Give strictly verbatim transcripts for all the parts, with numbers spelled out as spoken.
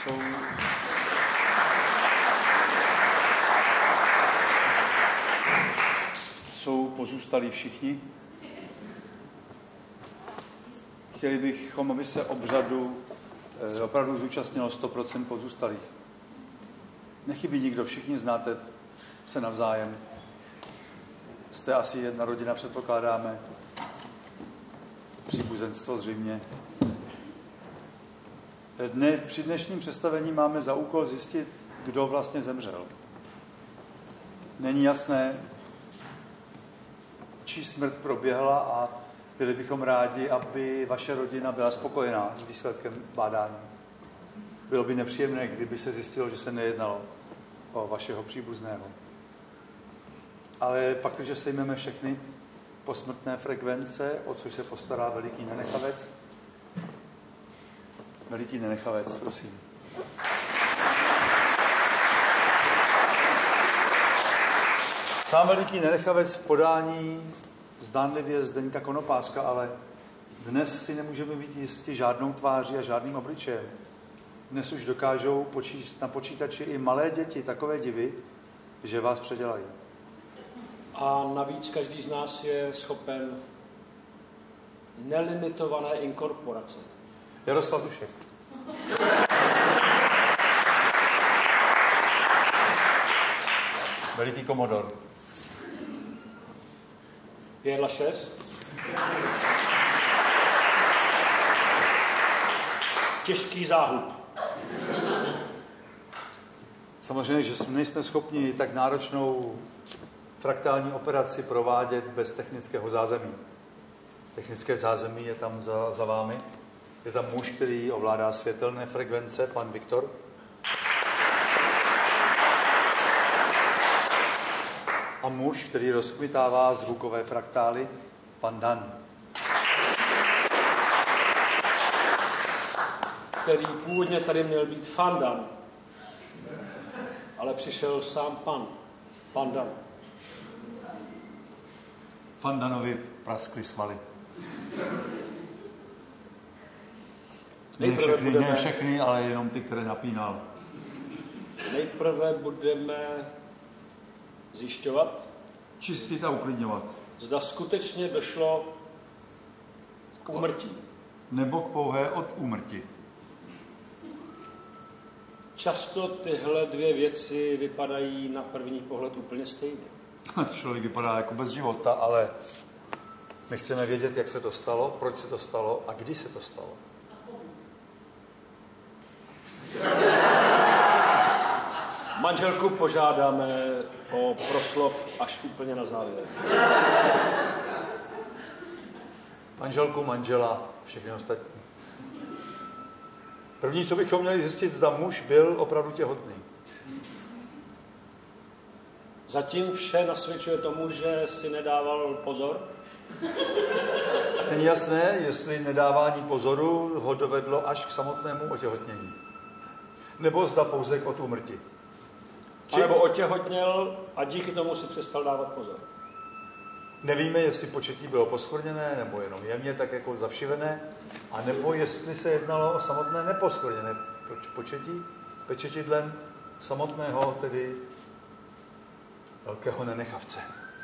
Jsou... Jsou pozůstalí všichni? Chtěli bychom, aby se obřadu eh, opravdu zúčastnilo sto procent pozůstalých. Nechybí nikdo, všichni znáte se navzájem. Jste asi jedna rodina, předpokládáme. Příbuzenstvo zřejmě. Dne, při dnešním představení máme za úkol zjistit, kdo vlastně zemřel. Není jasné, čí smrt proběhla a byli bychom rádi, aby vaše rodina byla spokojená s výsledkem bádání. Bylo by nepříjemné, kdyby se zjistilo, že se nejednalo o vašeho příbuzného. Ale pak, když sejmeme všechny posmrtné frekvence, o což se postará veliký nenechavec. Veliký nenechavec, prosím. Sám veliký nenechavec v podání zdánlivě Zdeňka Konopáska, ale dnes si nemůžeme být jistí žádnou tváří a žádným obličejem. Dnes už dokážou počít na počítači i malé děti takové divy, že vás předělají. A navíc každý z nás je schopen nelimitované inkorporace. Jaroslav Dušek. Veliký komodor. Pět šest. Těžký záhub. Samozřejmě, že nejsme schopni tak náročnou fraktální operaci provádět bez technického zázemí. Technické zázemí je tam za, za vámi. Je tam muž, který ovládá světelné frekvence, pan Viktor. A muž, který rozkmitává zvukové fraktály, pan Dan. Který původně tady měl být Fandan, ale přišel sám pan, pan Dan. Fandanovi praskly svaly. Ne všechny, budeme, ne všechny, ale jenom ty, které napínal. Nejprve budeme zjišťovat, čistit a uklidňovat. Zda skutečně došlo k úmrtí. Nebo k pouhé od úmrtí. Často tyhle dvě věci vypadají na první pohled úplně stejně. Člověk vypadá jako bez života, ale my chceme vědět, jak se to stalo, proč se to stalo a kdy se to stalo. Manželku požádáme o proslov až úplně na závěr. Manželku, manžela, všechny ostatní. První, co bychom měli zjistit, zda muž byl opravdu těhotný. Zatím vše nasvědčuje tomu, že si nedával pozor. Není jasné, jestli nedávání pozoru ho dovedlo až k samotnému otěhotnění. Nebo zda pouze k úmrtí. Či... Nebo otěhotněl a díky tomu si přestal dávat pozor. Nevíme, jestli početí bylo poskvrněné, nebo jenom jemně tak jako zavšivené, a nebo jestli se jednalo o samotné neposkvrněné početí, pečetidlem samotného, tedy velkého nenechavce.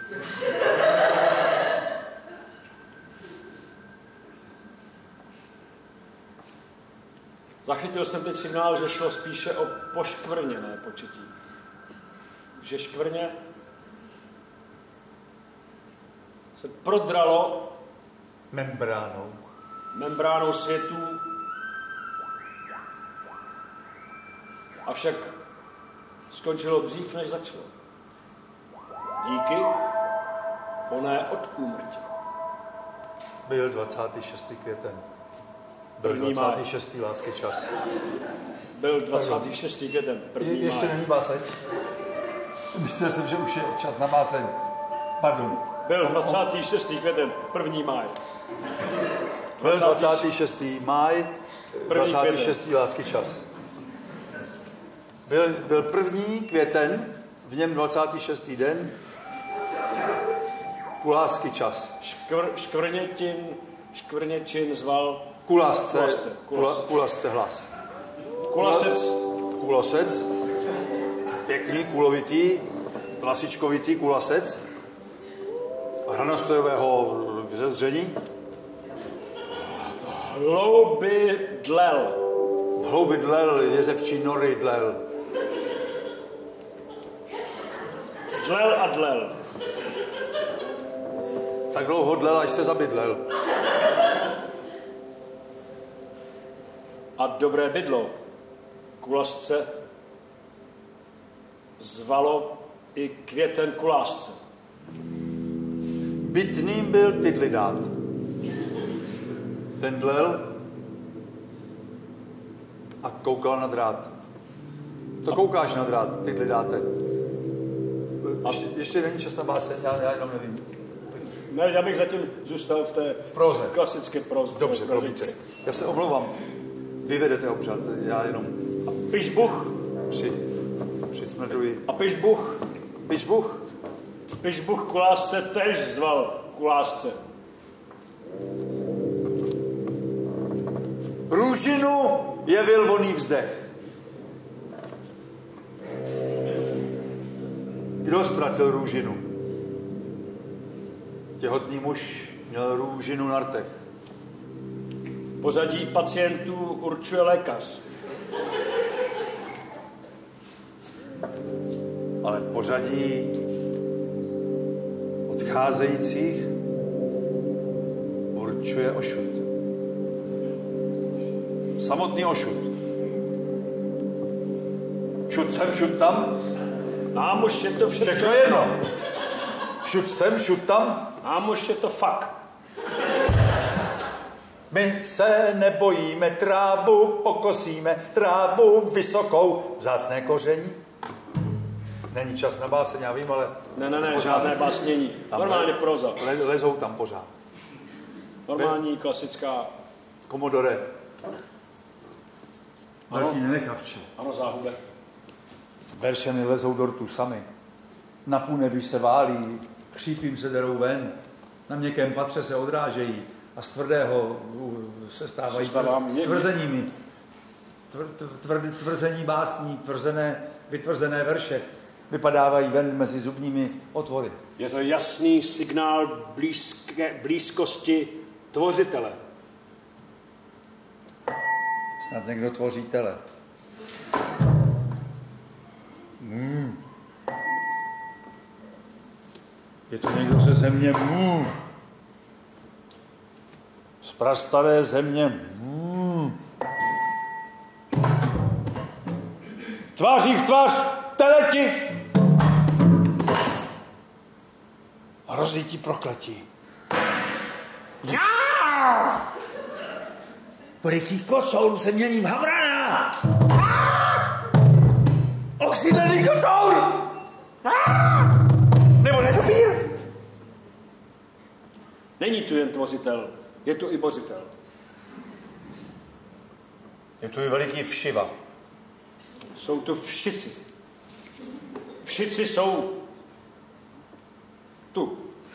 Zachytil jsem teď signál, že šlo spíše o poškvrněné početí. Že škvrně se prodralo membránou. membránou světů, avšak skončilo dřív, než začalo. Díky oné od úmrtí. Byl dvacátého šestého květen. Byl dvacátého šestého lásky čas. Byl dvacátého šestého květen. Je, ještě není báseň? Myslel jsem, že už je čas na báseň. Pardon. Byl dvacátého šestého květen, první máj. Byl dvacátého šestého máj, dvacátého šestého lásky čas. Byl, byl první květen, v něm dvacátý šestý den, ku lásky čas. Škvr, škvrnětin, škvrněčin zval ku lásce, ku lásce, ku lásce. ku lásce hlas. Kulasec. Kulasec. Pěkný, kulovitý, lasičkovitý kulasec. Hranostojového vzezření. Hlouby dlel. V hloubi dlel jezevčí nory dlel. Dlel a dlel. Tak dlouho dlel, až se zabydlel. A dobré bydlo kulasce zvalo i květen kulásce. Bytným byl tydlidát. Ten dlel a koukal na drát. To koukáš na drát, tydlidáte. Ještě, ještě není čas na báseň, já, já jenom nevím. Ne, já bych zatím zůstal v té v proze. klasické proze. Dobře, promiňte. Já se omlouvám. Vyvedete obřad, já jenom... A pišbuch? Při, při smrduji. A pišbuch? Pišbuch? Pišbuch kulásce tež zval kulásce. Růžinu jevil voný vzdech. Kdo ztratil růžinu? Těhotný muž měl růžinu na rtech. Pořadí pacientů určuje lékař. Ale pořadí odcházejících určuje ošud. Samotný ošud. Šut sem, šut tam. Nám už je to všechno, Všechno jedno. Šut sem, šut tam. Nám už je to fakt. My se nebojíme, trávu pokosíme, trávu vysokou, vzácné koření. Není čas na báseň, já vím, ale... Ne, ne, ne, žádné básnění. Normálně proza. Le, lezou tam pořád. Normální, klasická... Komodore. Ano. Velký nenechavče. Ano, záhube. Veršeny lezou do rtu sami. Na půl se válí, chřípím se derou ven, na měkkém patře se odrážejí a z tvrdého se stávají tvr, tvrzeními. Tvr, tvr, tvrzení básní, tvrzené, vytvrzené verše vypadávají ven mezi zubními otvory. Je to jasný signál blízké, blízkosti tvořitele. Snad někdo tvoří tele. Mm. Je to někdo ze země mm. Z prastavé země mm. Tváří v tvář teleti. Hrozí ti prokletí. Priký kocour se mění v havrana. Oxidlený kocour. Nebo netopír. Není tu jen tvořitel, je tu i bořitel. Je tu i veliký všiva. Jsou tu všici. Všici jsou tu.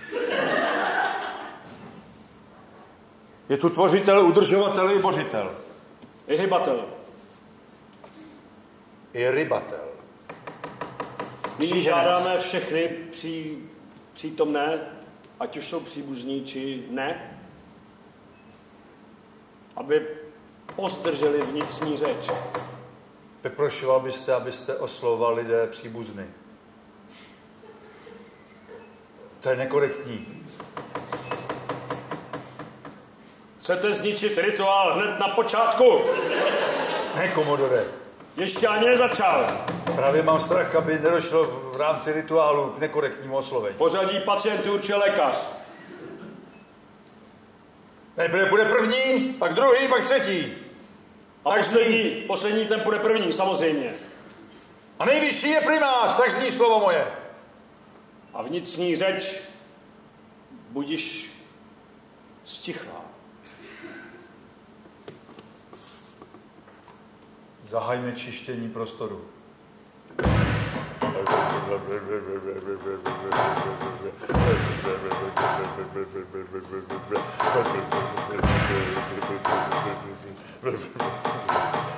Je tu tvořitel, udržovatel i bořitel. I hybatel. I rybatel. Nyní žádáme všechny pří, přítomné, ať už jsou příbuzní či ne, aby pozdrželi vnitřní řeč. Vyprošoval byste, abyste oslovoval lidé příbuzny. To je nekorektní. Chcete zničit rituál hned na počátku? Ne, komodore. Ještě ani nezačal. Právě mám strach, aby nedošlo v rámci rituálu k nekorektnímu oslovení. Pořadí pacientů určuje lékař. Nejprve bude první, pak druhý, pak třetí. A poslední, poslední ten bude první, samozřejmě. A nejvyšší je primář, tak zní slovo moje. A vnitřní řeč budiš stichlá. Zahajme čištění prostoru.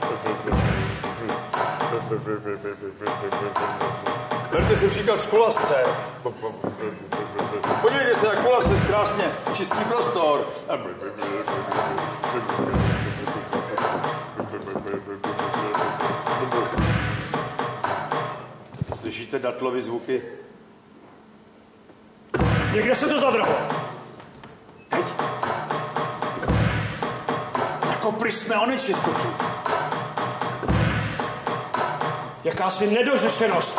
Berte si příklad z kulasce. Podívejte se na kulasec, krásně čistý prostor. Slyšíte Datlovy zvuky? Někde se to zadrhlo. Teď. Zakopli jsme o nečistotu. Jakási nedořešenost.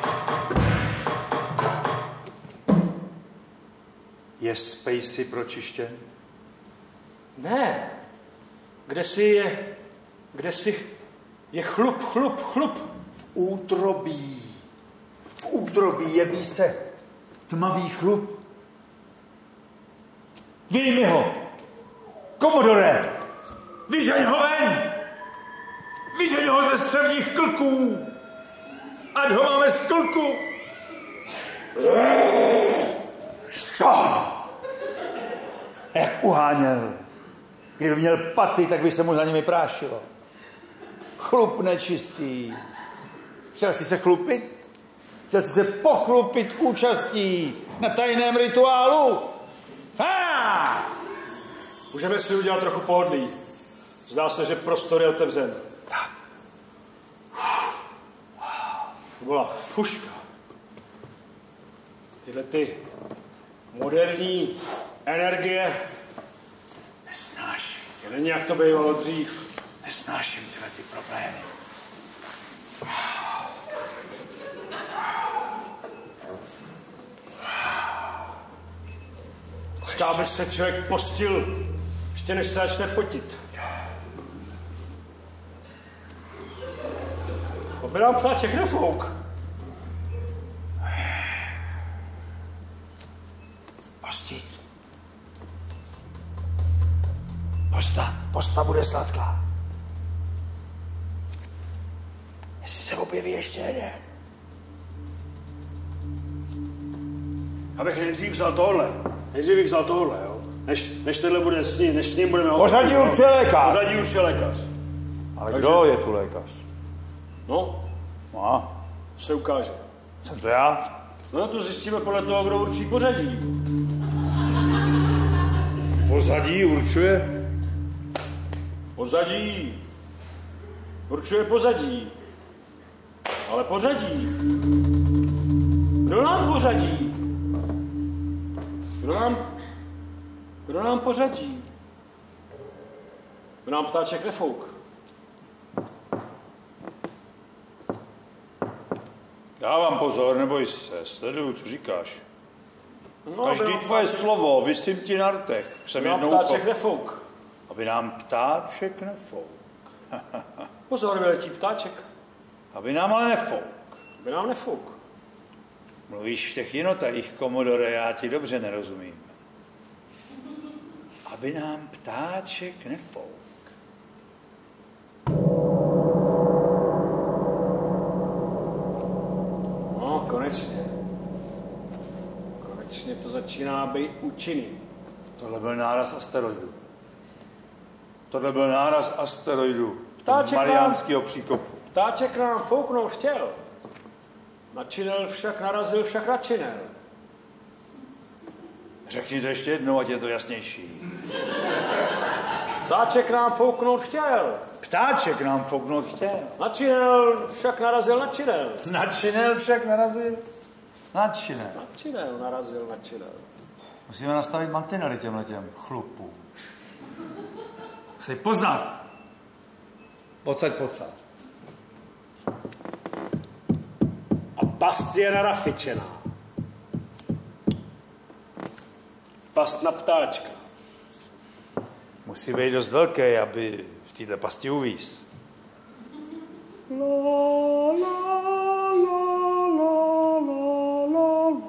Je Spacey pročištěn? Ne. Kde si je... Kde si... Je chlup, chlup, chlup. V útrobí. V útrobí jeví se tmavý chlup. Vyjmi ho! Komodore! Vyžeň ho ven! Vyžeň ho ze střevních klků! Ať ho máme z klku! Co? Jak uháněl. Kdyby měl paty, tak by se mu za nimi prášilo. Chlup nečistý. Chtěl jsi se chlupit? Chtěl jsi se pochlupit účastí na tajném rituálu? Ha! Můžeme si udělat trochu pohodlí. Zdá se, že prostor je otevřen. Tak. To byla fuška. Tyhle ty moderní energie Nesnáším. to není, jak to bývalo dřív. Nesnáším tyhle ty problémy. Říká, aby se člověk postil, ještě než se začne potit. Aby nám ptáček nefouk. Postit. Posta, posta bude sladká. Jestli se objeví ještě jeden. Abych nejdřív vzal tohle. Nejdřív bych vzal tohle, jo. Než, než tenhle bude s ním, než s ním budeme... Pořadí určuje lékař. Pořadí určuje lékař. Ale Takže... kdo je tu lékař? No, No, se ukáže. jsem to já? No, to zjistíme podle toho, kdo určí pořadí. Pozadí určuje? Pozadí. Určuje pozadí. Ale pořadí. Kdo nám pořadí? Kdo nám... Kdo nám pořadí? Kdo nám ptáček nefouk? Dávám pozor, neboj se, sleduju, co říkáš. No, Každý tvoje ptáček... slovo, visím ti na rtech. Jsem nám jednou ptáček po... nefouk. Aby nám ptáček nefouk. Pozor, vyletí ptáček. Aby nám ale nefouk. Aby nám nefouk. Mluvíš v těch jinotajích, komodore, já ti dobře nerozumím. Aby nám ptáček nefouk. No, konečně. Konečně to začíná být účinný. Tohle byl náraz asteroidu. Tohle byl náraz asteroidu. Ptáček Mariánského příkopu. Ptáček nám fouknout chtěl. Načinel však narazil, však načinel. Řekni to ještě jednou, ať je to jasnější. Ptáček nám fouknout chtěl. Ptáček nám fouknout chtěl. Načinel, však narazil, načinel. Načinel však narazil. Načinel. Načinel, narazil, načinel. Musíme nastavit mantinely těmhle těm chlupům. Musí poznat. Pocať, pocať. A past je narafičená. Past na ptáčka. Musí být dost velký, aby v této pasti uvíz. La, la, la, la, la, la, la.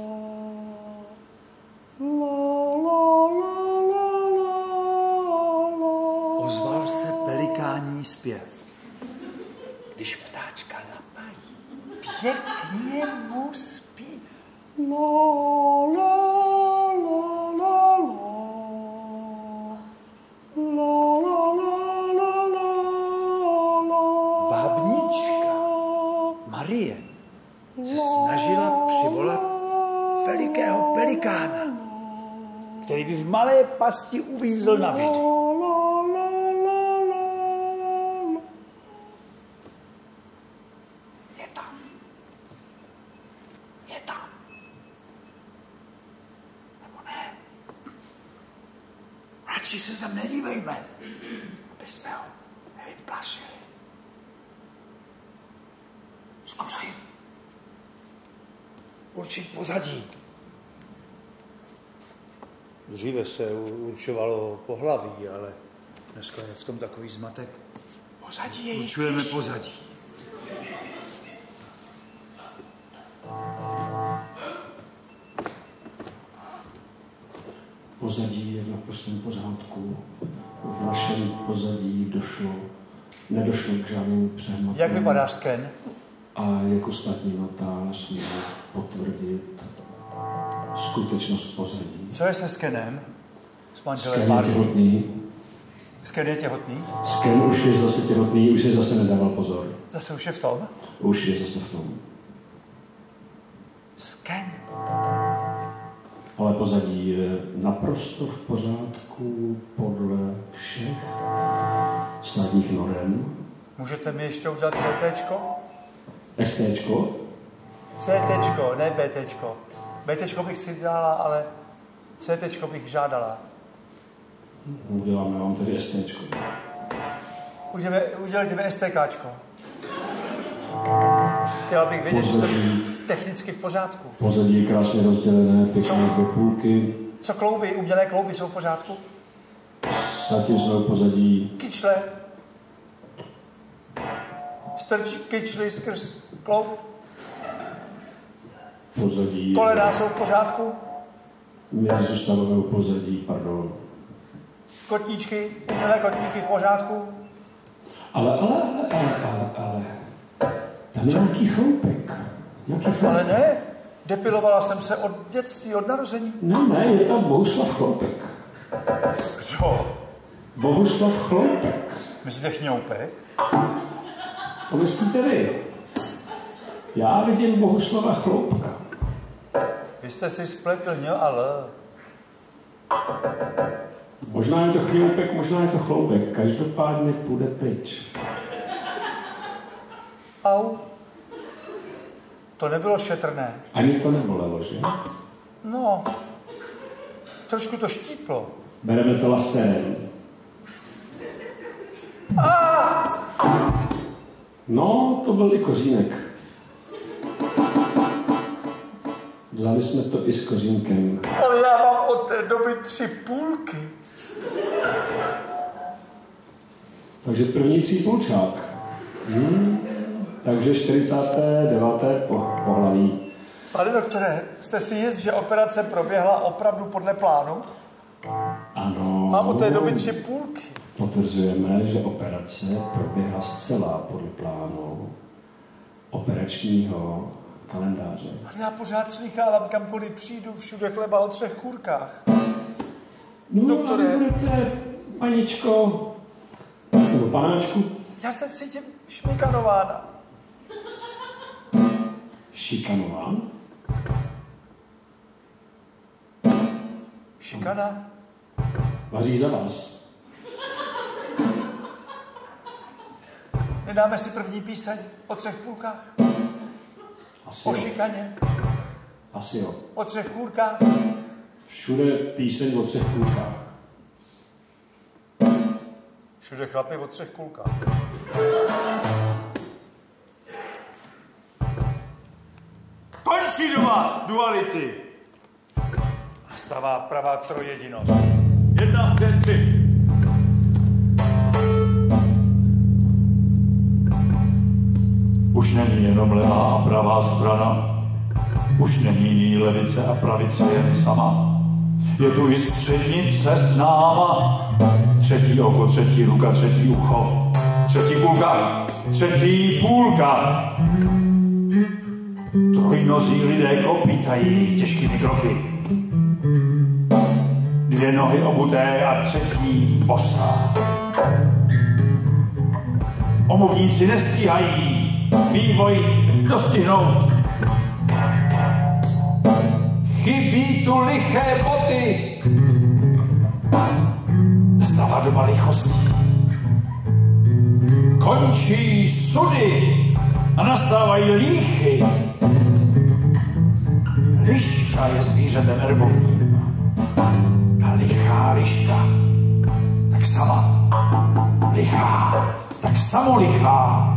Ozval se pelikání zpěv. Když ptáčka lapají, pěkně mu spí. La, la, la, la, la. La, la, la, la, la, se snažila přivolat velikého pelikána, který by v malé pasti uvízl navždy. Je tam. Je tam. Nebo ne? Radši se tam nedívejme, abyste ho nevyplašili. Zkusím určit pozadí. Dříve se určovalo pohlaví, ale dneska je v tom takový zmatek. Pozadí je jistější. Určujeme pozadí. Pozadí je v naprostém pořádku. V našem pozadí došlo, nedošlo k žádným přehmatům. Jak vypadá sken? A jako státní notář může potvrdit skutečnost pozadí. Co je se skenem? S manželem Sken je těhotný. Sken je těhotný? Sken už je zase těhotný, už je zase nedával pozor. Zase už je v tom? Už je zase v tom. Sken. Ale pozadí je naprosto v pořádku podle všech státních norem. Můžete mi ještě udělat CTčko? STčko? CTčko, ne BTčko. BTčko bych si dala, ale CTčko bych žádala. Uděláme vám tedy STčko. Udělejme, udělejte mi STKčko. Chtěla bych vědět, že jsem technicky v pořádku. Pozadí je krásně rozdělené, pěkné dvě půlky. Co klouby? Umělé klouby jsou v pořádku? Zatím jsme u pozadí. Kyčle. Strč kyčli skrz kloub. Pozadí. Kolena jsou v pořádku? My zůstáváme u pozadí, pardon. Kotníčky, umělé kotníky v pořádku? Ale, ale, ale, ale, ale, ale. Tam je nějaký chloupek. Nějaký chloupek. Ale ne, depilovala jsem se od dětství, od narození. Ne, ne, je tam Bohuslav Chloupek. Kdo? Bohuslav Chloupek. Myslíte chňoupek? To myslíte vy? Já vidím Bohuslava Chloupka. Vy jste si spletl ň a l. Možná je to chňoupek, možná je to chloupek. Každopádně půjde pryč. Au. To nebylo šetrné. Ani to nebolelo, že? No, trošku to štíplo. Bereme to laserem. Ah! No, to byl i kořínek. Vzali jsme to i s kořínkem. Ale já mám od té doby tři půlky. Takže první třípůlčák. Hmm. Takže čtyřicáté deváté po, pohlaví. Pane doktore, jste si jist, že operace proběhla opravdu podle plánu? Ano. Mám od té doby tři půlky. Potvrzujeme, že operace proběhla zcela podle plánu operačního kalendáře. Ale já pořád slýchávám, kamkoliv přijdu, všude chleba o třech kůrkách. No, doktore. a vy budete, paničko, nebo panáčku? Já se cítím šmikanována. Šikanován? Šikana? Vaří za vás. Nedáme si první píseň o třech půlkách? Asi O jo. šikaně? Asi jo. O třech kůrkách? Všude píseň o třech půlkách. Všude chlapy o třech kulkách. Končí doba duality. Nastává pravá trojedinost. Jedna, dvě, tři. Už není jenom levá a pravá strana, už není levice a pravice jen sama. Je tu i střednice s náma, třetí oko, třetí ruka, třetí ucho, třetí půlka, třetí půlka. Trojnozí lidé klopítají těžkými kroky. Dvě nohy obuté a třetí bosá. Omluvníci nestíhají vývoj dostihnout. chybí tu liché boty. Nastává doba lichosti. Končí sudy a nastávají líchy. Liška je zvířetem erbovním. Ta lichá liška, tak sama lichá, tak samolichá.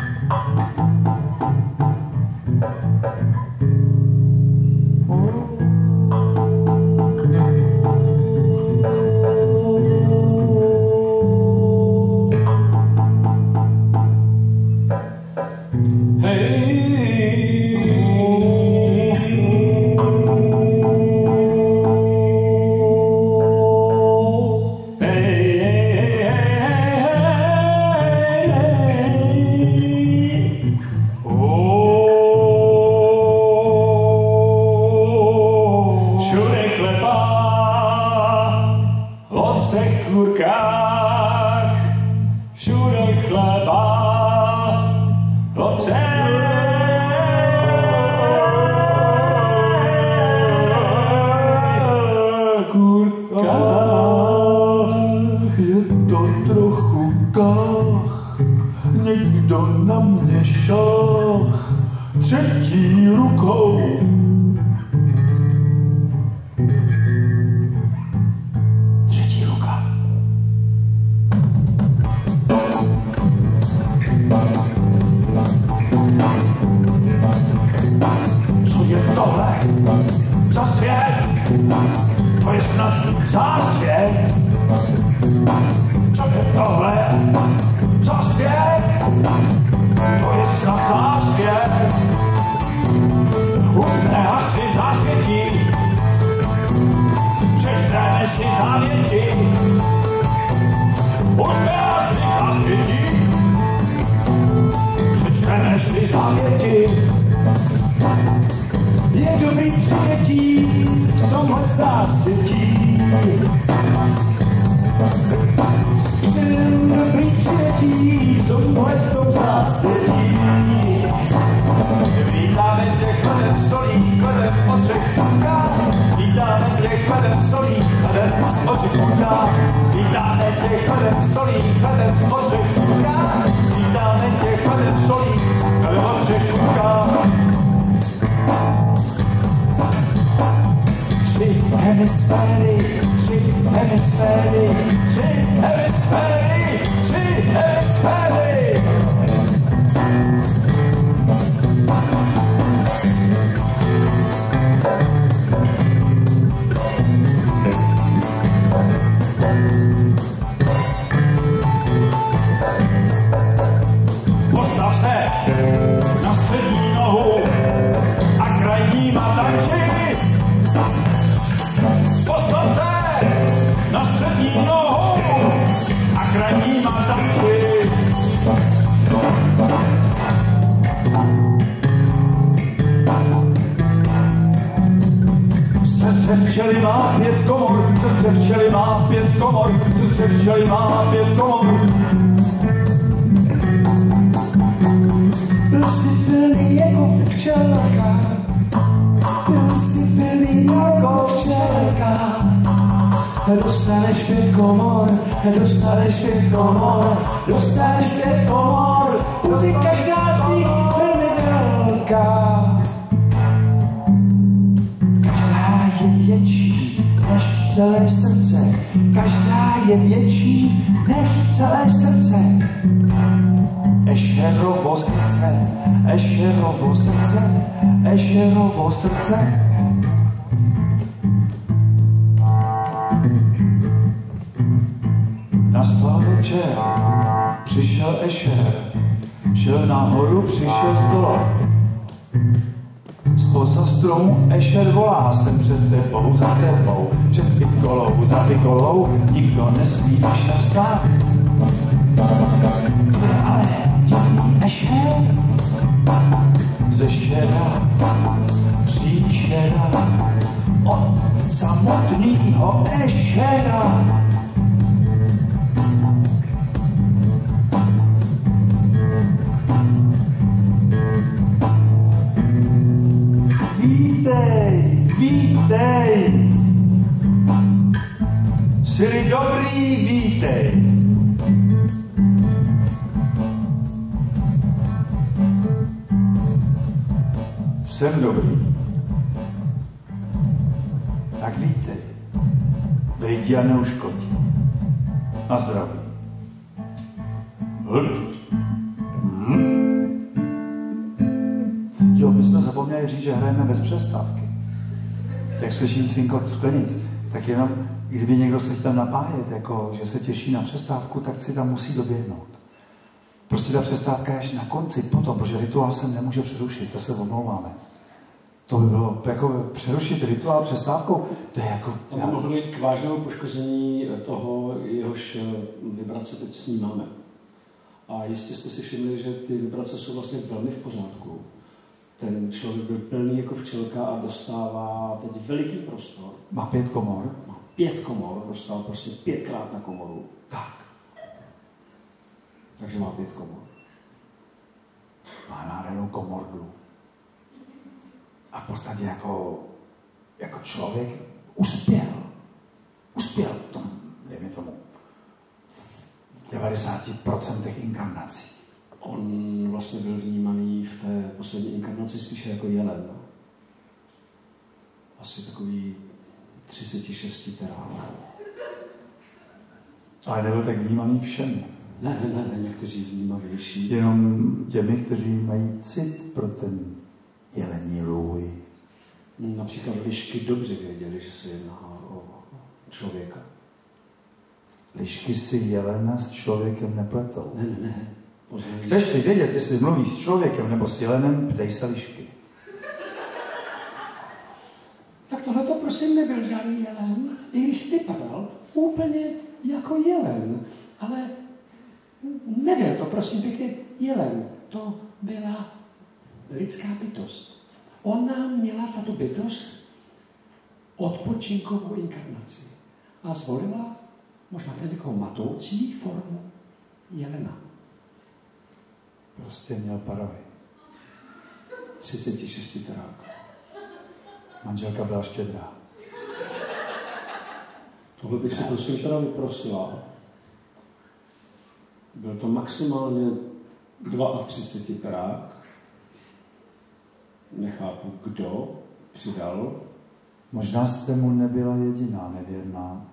Včely má pět komor, srdce včely má pět komor, srdce včely má pět komor. Byl jsi pilný jako včelka, byl jsi pilný jako včelka. Dostaneš pět komor, dostaneš pět komor, dostaneš pět komor, ty každá z nich velmi velká. Větší než celé srdce, každá je větší než celé srdce. Ešerovo srdce, Ešerovo srdce, Ešerovo srdce. Nastal večer, přišel Ešer, šel nahoru, přišel z dole. Spoza stromu Ešer volá, jsem před tebou, za tebou, před Pikolou, za Pikolou, nikdo nesmí Ešer stát. To je ale divný Ešer, ze šera, příšera, od samotnýho Ešera. Vítej, Vítej! Sili dobrý, vítej! Jsem dobrý. Tak vítej. Vejdi a neuškodí. Na zdraví. Hm? Hm? Jo, my jsme zapomněli říct, že hrajeme bez přestávky. Jak slyším cinkot sklenic, tak jenom, kdyby někdo se chtěl napájet, jako, že se těší na přestávku, tak si tam musí doběhnout. Prostě ta přestávka je až na konci potom, protože rituál se nemůže přerušit, to se omlouváme. To by bylo, jako přerušit rituál přestávkou, to je jako... To by mohlo být k vážnému poškození toho, jehož vibrace teď snímáme. A jistě jste si všimli, že ty vibrace jsou vlastně velmi v pořádku. Ten člověk byl plný jako včelka a dostává teď veliký prostor. Má pět komor? Má pět komor, dostal prostě pětkrát na komoru. Tak. Takže má pět komor. Má nádhernou komordu. A v podstatě jako, jako člověk uspěl. Uspěl v tom, dejme tomu, v devadesáti procentech inkarnací. On vlastně byl vnímaný v té poslední inkarnaci spíše jako jelen. Asi takový třicet šest terák. Ale nebyl tak vnímaný všemi. Ne, ne, ne, někteří vnímavější. Jenom těmi, kteří mají cit pro ten jelení lůj. Například lišky dobře věděli, že se jedná o člověka. Lišky si jelena s člověkem nepletou. Ne, ne, ne. Poznají. Chceš ty vědět, jestli mluvíš s člověkem nebo s jelenem, ptej se lišky. Tak tohle to prosím nebyl žádný jelen, i když vypadal úplně jako jelen. Ale nebyl to prosím pěkně jelen. To byla lidská bytost. Ona měla, tato bytost, odpočinkovou inkarnaci. A zvolila možná pro někoho matoucí formu jelena. Prostě měl parohy. třicet šest terák. Manželka byla štědrá. Tohle bych si prosím teda vyprosila. Byl to maximálně třicet dva terák. Nechápu, kdo přidal. Možná jste mu nebyla jediná nevěrná.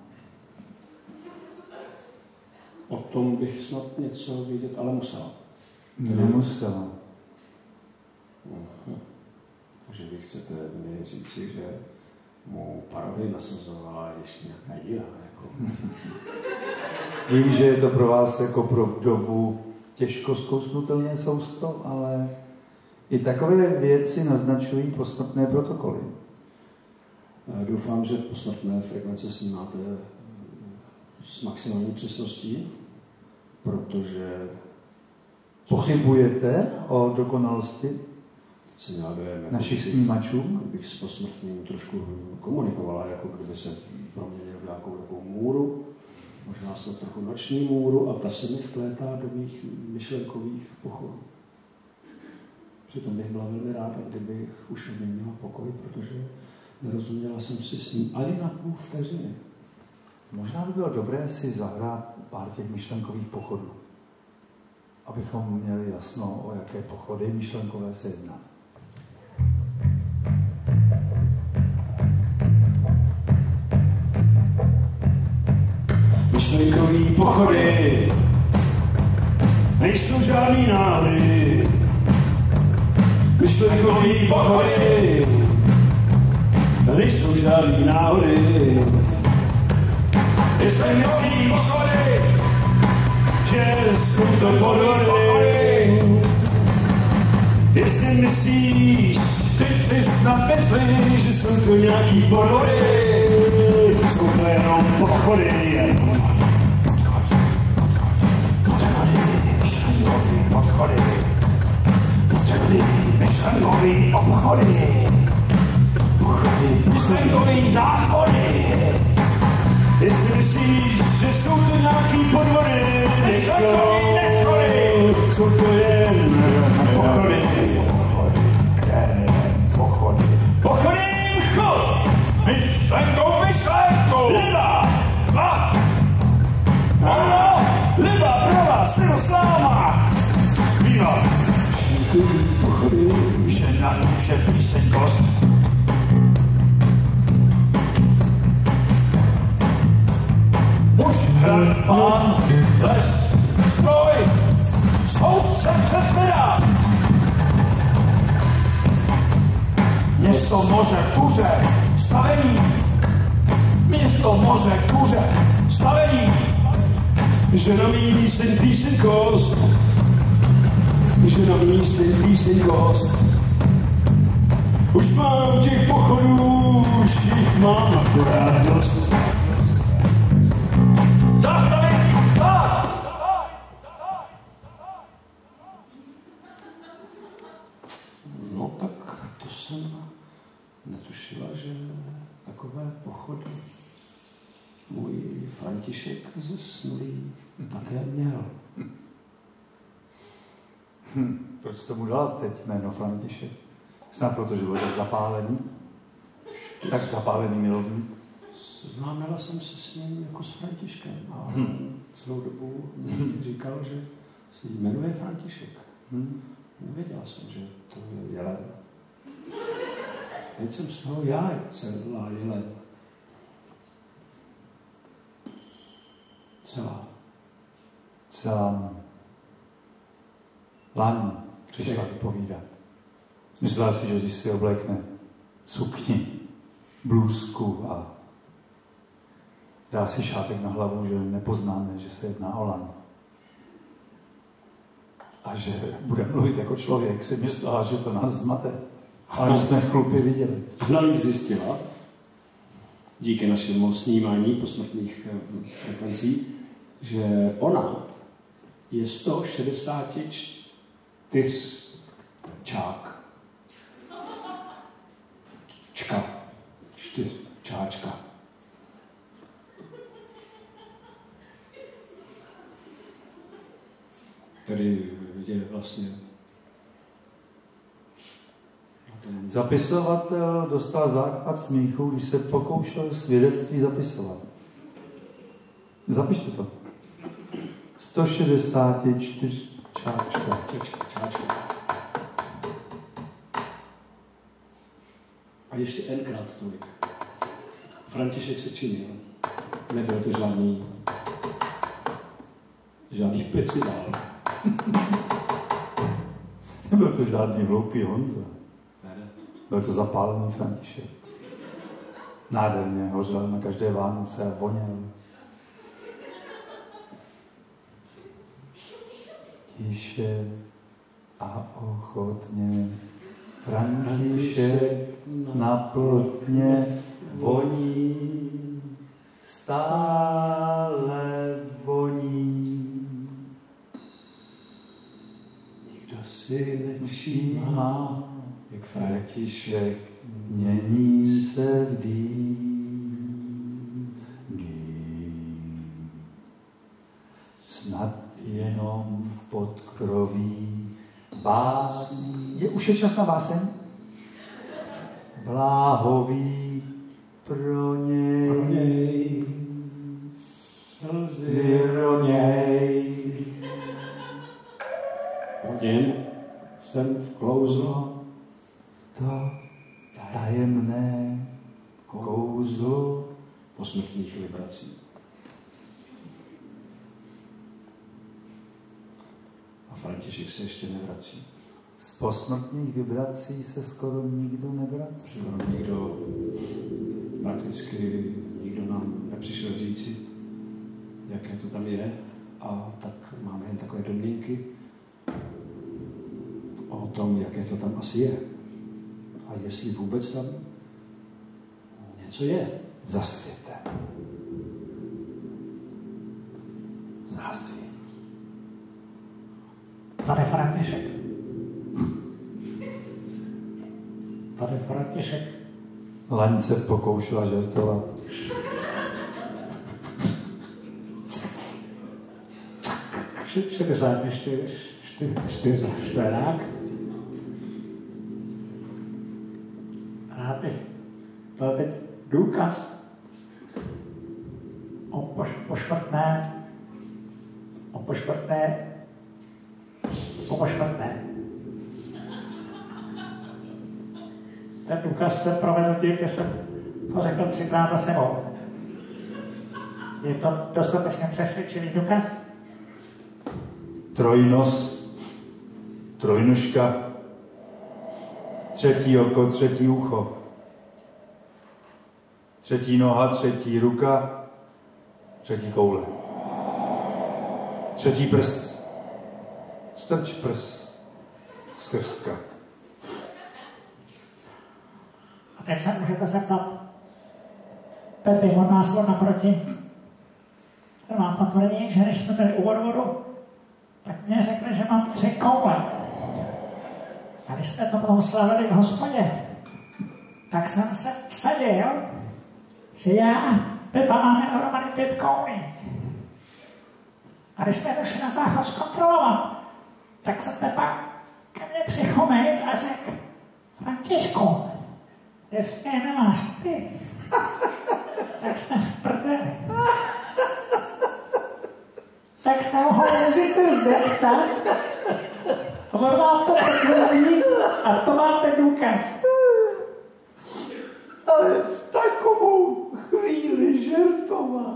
O tom bych snad něco vědět, ale musela. Nemusela. Uh-huh. Takže vy chcete mi říci, že mu parohy nasazovala ještě nějaká jiná. Jako... Vím, že je to pro vás jako pro vdovu těžko zkousnutelné sousto, ale i takové věci naznačují posmrtné protokoly. Doufám, že posmrtné frekvence snímáte s maximální přesností, protože... Pochybujete o dokonalosti našich snímačů? Bych s posmrtným trošku komunikovala, jako kdyby se proměnil v nějakou takovou můru, možná snad trochu noční můru, a ta se mi vklétá do mých myšlenkových pochodů. Přitom bych byla velmi ráda, kdybych už od něj měla pokoj, protože nerozuměla jsem si s ním ani na půl vteřiny. Možná by bylo dobré si zahrát pár těch myšlenkových pochodů, abychom měli jasno, o jaké pochody myšlenkové se jedná. Myšlenkový pochody nejsou žádný náhody. Myšlenkový pochody nejsou žádný náhody. Jestli myslíš, že jsou to podvody, jestli myslíš, ty si snad myslíš, že jsou to nějaký podvody, jsou to jenom podchody. Podchody, myšlenkový obchody, myšlenkový záchody. Jestli myslíš, že jsou to nějaký podvody, myšlenkový neschody, jsou to jen pochody. Pochody, pochody, pochody, chod! snad může píseňkost. Muž, hrad, pán, les, stroj, soudce, předseda. Město, moře, kuře, stavení. Město, moře, kuře, stavení. Žena mý syn píseňkost. Žena mý syn píseňkost. Už mám těch pochodů, už jich mám akorát dost. Zastavit! Tak! No tak to jsem netušila, že takové pochody můj František ze Snulí také měl. Hm, proč jste mu dala teď jméno František? Snad protože byl tak zapálený? Tak zapálený milovník? Známila jsem se s ním jako s Františkem a Hmm. celou dobu mi říkal, že se jmenuje František. Hmm. Nevěděla jsem, že to je jelen. Teď jsem z toho já celá jelen. Celá. Celá lani přišla vypovídat. Myslela si, že když si oblékne sukni, blůzku a dá si šátek na hlavu, že nepoznáme, že se jedná o lani. A že bude mluvit jako člověk, si myslela, že to nás zmate. Ale my jsme chlupy viděli. Navíc zjistila, díky našemu snímání posmrtných frekvencí, že ona je sto šedesát čtyři čák. Čka. Čtyř čáčka. Tady je vlastně Zapisovatel dostal záchvat smíchu, když se pokoušel svědectví zapisovat. Zapište to. sto šedesát čtyři čáčka. Čáčka, čáčka. A ještě enkrát tolik. František se činil. Nebyl to žádný žádný pecidál. Nebyl to žádný hloupý Honza. Ne, ne. Byl to zapálený František. Nádherně hořel na každé Vánoce a voněl. Tiše a ochotně František na plotně voní, stále voní. Nikdo si nevšímá, Jak František mění se v dým. Snad jenom v podkroví básní. Je už je čas na báseň? Bláhový pro něj, pro něj slzy roněj. Po něm jsem vklouzl To tajemné kouzlo posmrtných vibrací. A František se ještě nevrací. z posmrtných vibrací se skoro nikdo nevrací. Skoro nikdo, prakticky nikdo nám nepřišel říci, jaké to tam je. A tak máme jen takové domněnky o tom, jaké to tam asi je. A jestli vůbec tam něco je. Za světem. Zásvět. Tady František. Tady František. Laň se pokoušela žertovat. šedesát čtyři čtverák. A teď, to je teď důkaz o poš, pošvrtné, o pošvrtné, o pošvrtné. ten důkaz se provedl tím, že jsem to řekl třikrát za sebou. Je to dostatečně přesvědčivý důkaz? Trojnos, trojnožka, třetí oko, třetí ucho, třetí noha, třetí ruka, třetí koule, třetí prst, strč prst, skrz krk. A teď se můžete zeptat Pepi od nás naproti. Ten má potvrdení, že když jsme byli u odvodu, tak mě řekli, že mám tři koule. A když jsme to potom slavili v hospodě, tak jsem se vsadil, že já a Pepa máme dohromady pět koulí. A když jsme došli na záchod zkontrolovat, tak se Pepa ke mně přichomejil a řekl: Františku, jestli je nemáš ty, tak jsme v prdeli. Tak se ho můžete zeptat, on vám to potvrdí a to máte důkaz. Ale v takovou chvíli žertovat.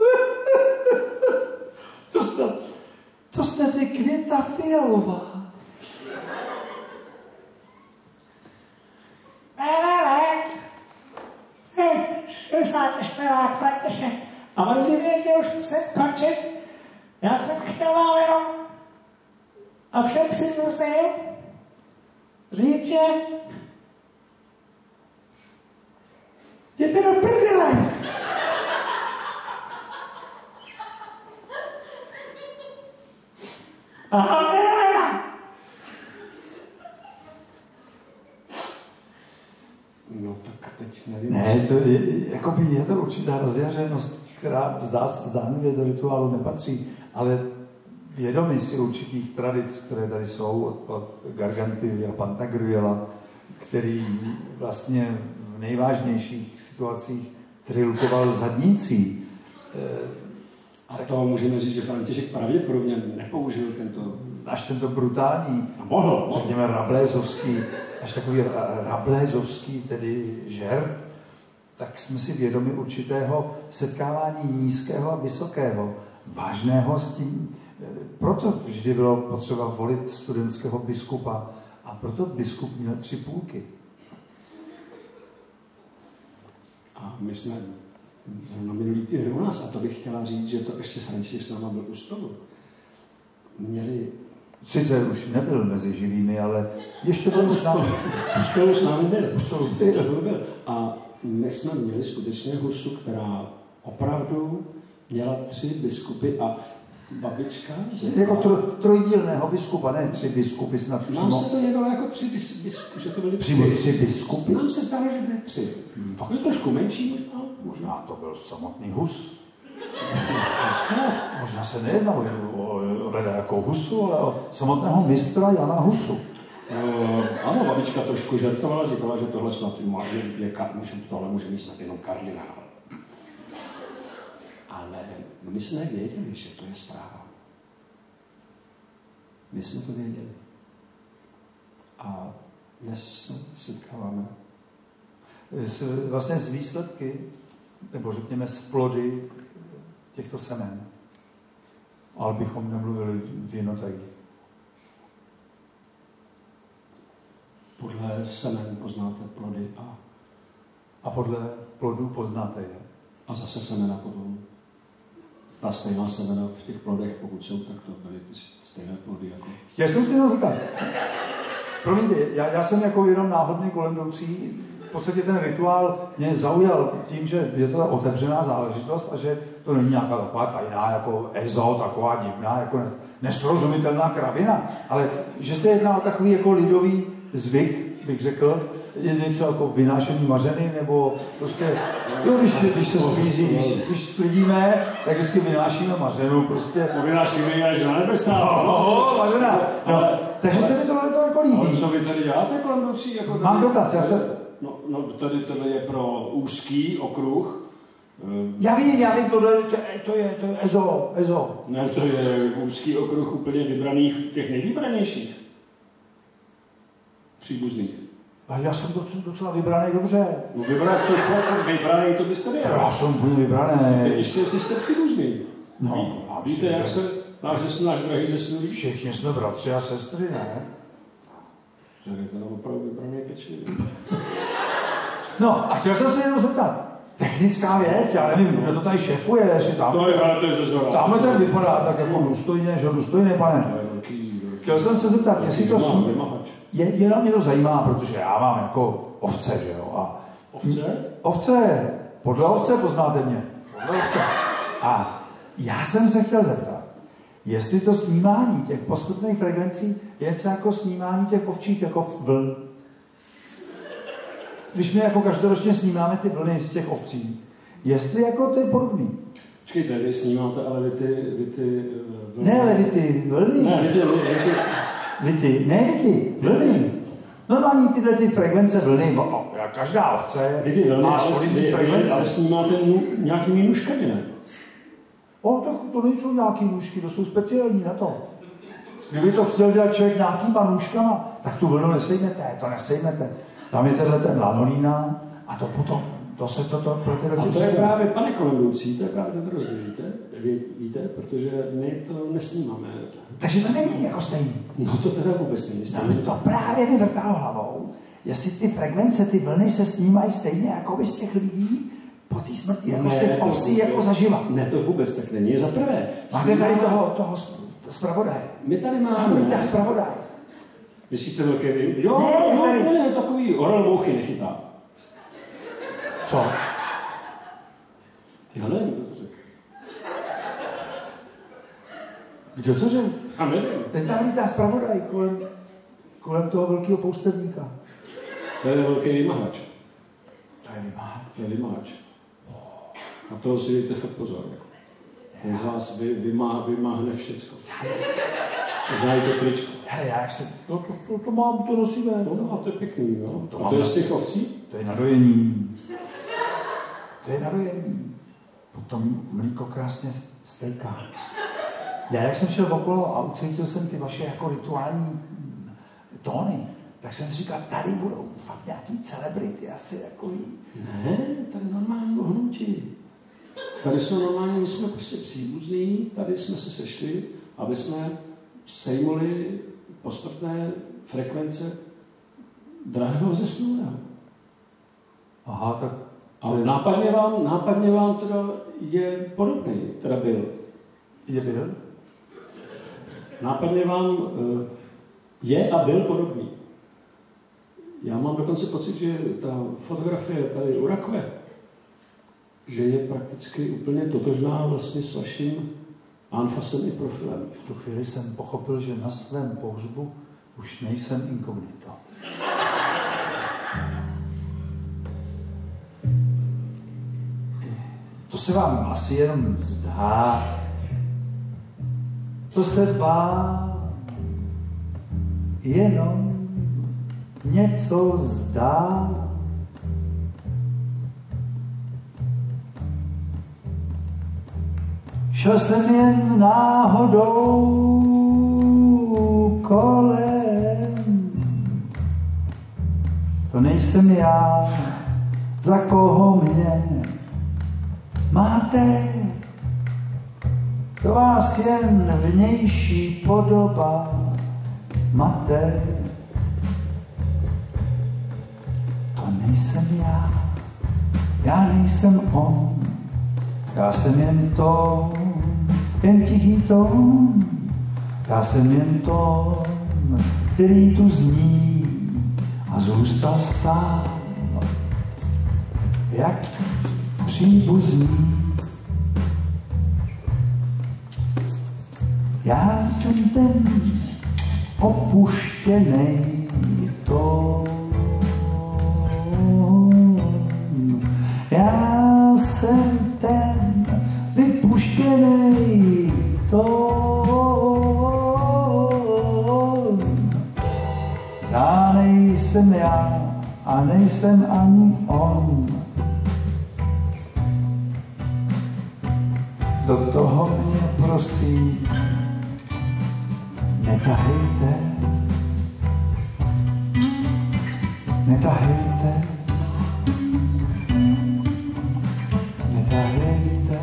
To snad, to snad je Květa Fialová. Ne, ne, ne. Hej, šedesátečtvrák František. A mrzí mě, že už musím končit. Já jsem chtěl vám jenom a všem příbuzným říct, že jděte do prdele. A hlavně Helena. No tak teď nevím. Ne, to je, jakoby je to určitá rozjařenost, která zdá, zdánlivě do rituálu nepatří, ale vědomi si určitých tradic, které tady jsou od, od Gargantuy a Pantagruela, který vlastně v nejvážnějších situacích trilkoval zadnicí. A to můžeme říct, že František pravděpodobně nepoužil tento... Až tento brutální, mohl, řekněme rablézovský, až takový rablézovský tedy žert, tak jsme si vědomi určitého setkávání nízkého a vysokého, vážného s tím. Proto vždy bylo potřeba volit studentského biskupa a proto biskup měl tři půlky. A my jsme na minulý týden u nás, a to bych chtěla říct, že to ještě František s náma byl u stolu. Měli... Sice už nebyl mezi živými, ale ještě byl s námi. U stolu s námi byl. U stolu byl. byl. A my jsme měli skutečně husu, která opravdu měla tři biskupy a babička... Jako tro, trojdílného biskupa, ne tři biskupy snad přímo. Nám se to jevilo jako tři biskupy, že to byly přímo tři. tři biskupy? Nám se zdalo, že byly tři. Hmm. Tak je trošku menší možná. Možná to byl samotný hus. Možná se nejednalo o ledajakou husu, ale o samotného mistra Jana Husu. Uh, ano, babička trošku žertovala, říkala, že tohle snad je, je, je tohle může mít snad jenom kardinál. Ale no my jsme věděli, že to je zpráva. My jsme to věděli. A dnes se setkáváme. S, vlastně z výsledky, nebo řekněme z plody těchto semen. Ale bychom nemluvili v jednotajích. Podle semen poznáte plody a... A podle plodů poznáte je. A zase semena potom. Ta stejná semena v těch plodech, pokud jsou, tak to byly ty stejné plody jako... Chtěl jsem si jenom říkat. Promiňte, já, já jsem jako jenom náhodný kolem jdoucí. V podstatě ten rituál mě zaujal tím, že je to otevřená záležitost a že to není nějaká taková tajná, jako ezo, taková divná, jako nesrozumitelná kravina, ale že se jedná o takový jako lidový zvyk, bych řekl, je něco jako vynášení mařeny, nebo prostě, jo, když, když se sklízí, když, když sklidíme, tak vždycky vynášíme mařenu, prostě. No, vynášíme ji až na nebesa. No, mařena. No, takže se mi tohle to jako líbí. Ale co vy tady děláte kolem nocí? Jako tady, Mám dotaz, já se... No, no tady tohle je pro úzký okruh. Já vím, já vím, tohle, to, to je, to je ezo, ezo. Ne, to je úzký okruh úplně vybraných, těch nejvybranějších. Příbuzných. A já jsem docela vybraný dobře. No vybraný, co šlo, vybraný, to byste věděl. Já jsem úplně vybraný. Teď ještě, jestli jste příbuzný. No, Ví, víte, jak se náš, náš drahý zesnulý? Všichni jsme bratři a sestry, ne? Že je teda opravdu vybraný pečlivý. No, a chtěl jsem se jenom zeptat. Technická věc, já nevím, kdo to tady šefuje, jestli tam... To je, ale to je ze zhora. Tamhle ten vypadá tak jako důstojně, že důstojný, pane. Chtěl jsem se zeptat, jestli to... Sní... Je, jenom mě to zajímá, protože já mám jako ovce, že jo? A... Ovce? Ovce. Podle ovce poznáte mě. Podle ovce. A já jsem se chtěl zeptat, jestli to snímání těch posmrtných frekvencí je něco jako snímání těch ovčích jako vln. Když my jako každoročně snímáme ty vlny z těch ovcí, jestli jako to je podobný. Počkejte, vy snímáte, ale vy ty, vy ty vlny. Ne, ale vy ty vlny. Ne, vy ty, vy ty... Vy ty, ne vy ty, vlny. Normální tyhle ty frekvence vlny, no, každá ovce vy ty vlny, má ale, solidní frekvence. Ale snímáte nějakými nůžkami, ne? O, tak to nejsou nějaký nůžky, to jsou speciální na to. Kdyby to chtěl dělat člověk nějakýma nůžkama, tak tu vlnu nesejmete, to nesejmete. Tam je tenhle ten lanolína a to potom, to se toto plete do těch... A to je právě, pane kolemboucí, to je právě to rozdíl, víte? Vy, víte, protože my to nesnímáme. Takže to není jako stejný. No to teda vůbec není stejný. No, to právě mi vrtalo hlavou, jestli ty frekvence, ty vlny se snímají stejně jako by z těch lidí po té smrti, jako z těch ovcí, jako zaživa. Ne, to vůbec tak není. Za prvé. Máte tady toho, toho zpravodaje. My tady máme. Tam je zpravodaj. Myslíte velký vím? Jo, ne, jo, tady... ne, takový orel mouchy nechytá. Co? Já nevím, kdo to řekl. Kdo to řekl? Já nevím. Ten tam lítá zpravodaj kolem, kolem toho velkého poustevníka. To je velký vymahač. To je vymahač. To je vymahač. Na toho si dejte fakt pozor. Ten z vás vy, vymá, vymáhne všecko. Možná i to tričko. Hele, já jak se... To, to, to, to mám, to nosíme. No, a to je pěkný, no. To, a to je z těch ovcí? To je na dojení. To je na dojení. Potom mlíko krásně stejká. Já jak jsem šel okolo a ucítil jsem ty vaše jako rituální tóny, tak jsem si říkal, tady budou fakt nějaký celebrity, asi jako jí. Ne, tady normální ohnutí. Tady jsou normální, my jsme prostě příbuzní, tady jsme se sešli, aby jsme sejmuli posmrtné frekvence drahého zesnulého. Aha, tak... A nápadně vám, nápadně vám teda je podobný, teda byl. Je byl? Nápadně vám uh, je a byl podobný. Já mám dokonce pocit, že ta fotografie tady u rakve, že je prakticky úplně totožná vlastně s vaším anfasem i profilem. V tu chvíli jsem pochopil, že na svém pohřbu už nejsem inkognito. To se vám asi jenom zdá. To se vám jenom něco zdá. Šel jsem jen náhodou kolem. To nejsem já, za koho mě máte. To vás jen vnější podoba mate. To nejsem já, já nejsem on. Já jsem jen to, jen tichý tón. Já jsem jen tón, který tu zní a zůstal sám, jak příbuzný. Já jsem ten opuštěnej tón. Já jsem ten vypuštěnej tón. Já nejsem já a nejsem ani on. Do toho mě prosím netahejte. Netahejte, netahejte,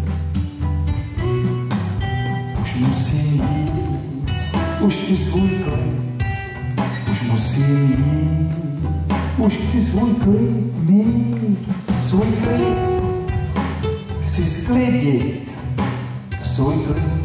už musím jít, už chci svůj klid, už musím jít, už chci svůj klid mít, svůj klid, chci sklidit svůj klid.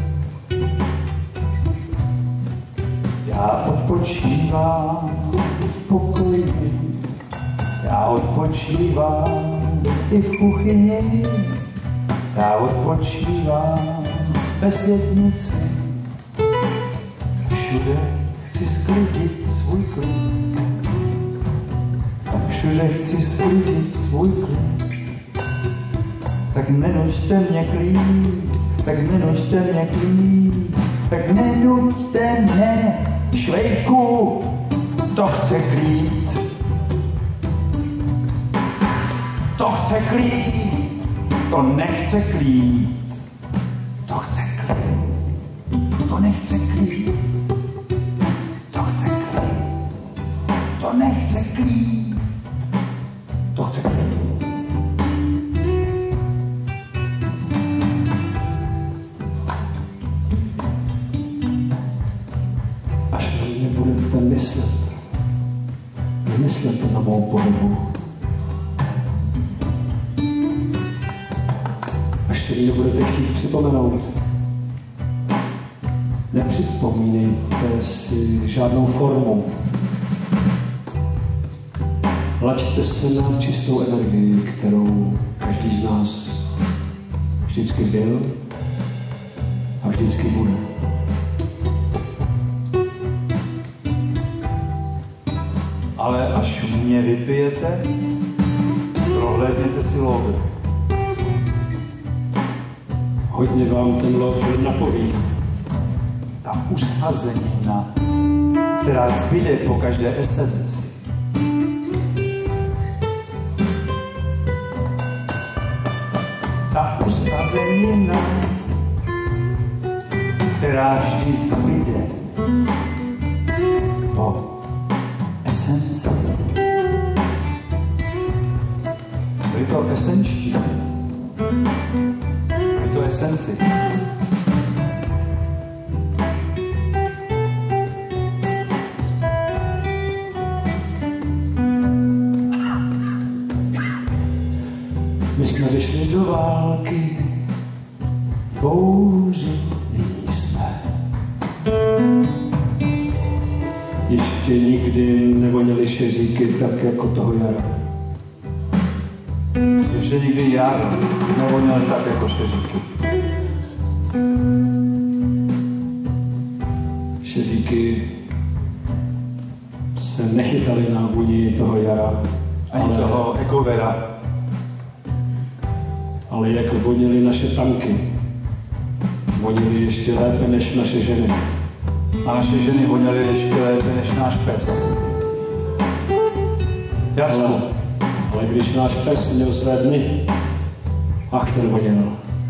Já odpočívám v pokoji, já odpočívám i v kuchyni, já odpočívám ve světnici. Všude chci sklidit svůj klid, všude chci sklidit svůj klid. Tak nenuďte mě klid, tak nenuďte mě klid, tak nenuďte mě, švejku, to chce klid. To chce klid, to nechce klid, to chce klid, to nechce klid, to chce klid, to nechce klid, to chce klid. Až na mě budete myslet, nemyslete na mou podobu. Až se mě budete chtít připomenout, nepřipomínejte si žádnou formu. Laďte se na čistou energii, kterou každý z nás vždycky byl a vždycky bude. Ale až mě vypijete, prohlédněte si logr. Hodně vám ten logr napoví. Ta usazenina, která zbyde po každé esenci. Ta usazenina, která vždy zbyde po esenci. Byli to esenčtí. Byli to esenci. My jsme vyšli do války, v bouři nyní jsme. Ještě nikdy nevoněly šeříky tak jako toho jara. Ještě nikdy jar nevoněl tak jako šeříky. Šeříky se nechytaly na vůni toho jara, Ani ale, toho ekovera. ale jak vonily naše tanky, vonily ještě lépe než naše ženy. A naše ženy voněly ještě lépe než náš pes. Jasno. Ale, ale když náš pes měl své dny, ach, ten voněl.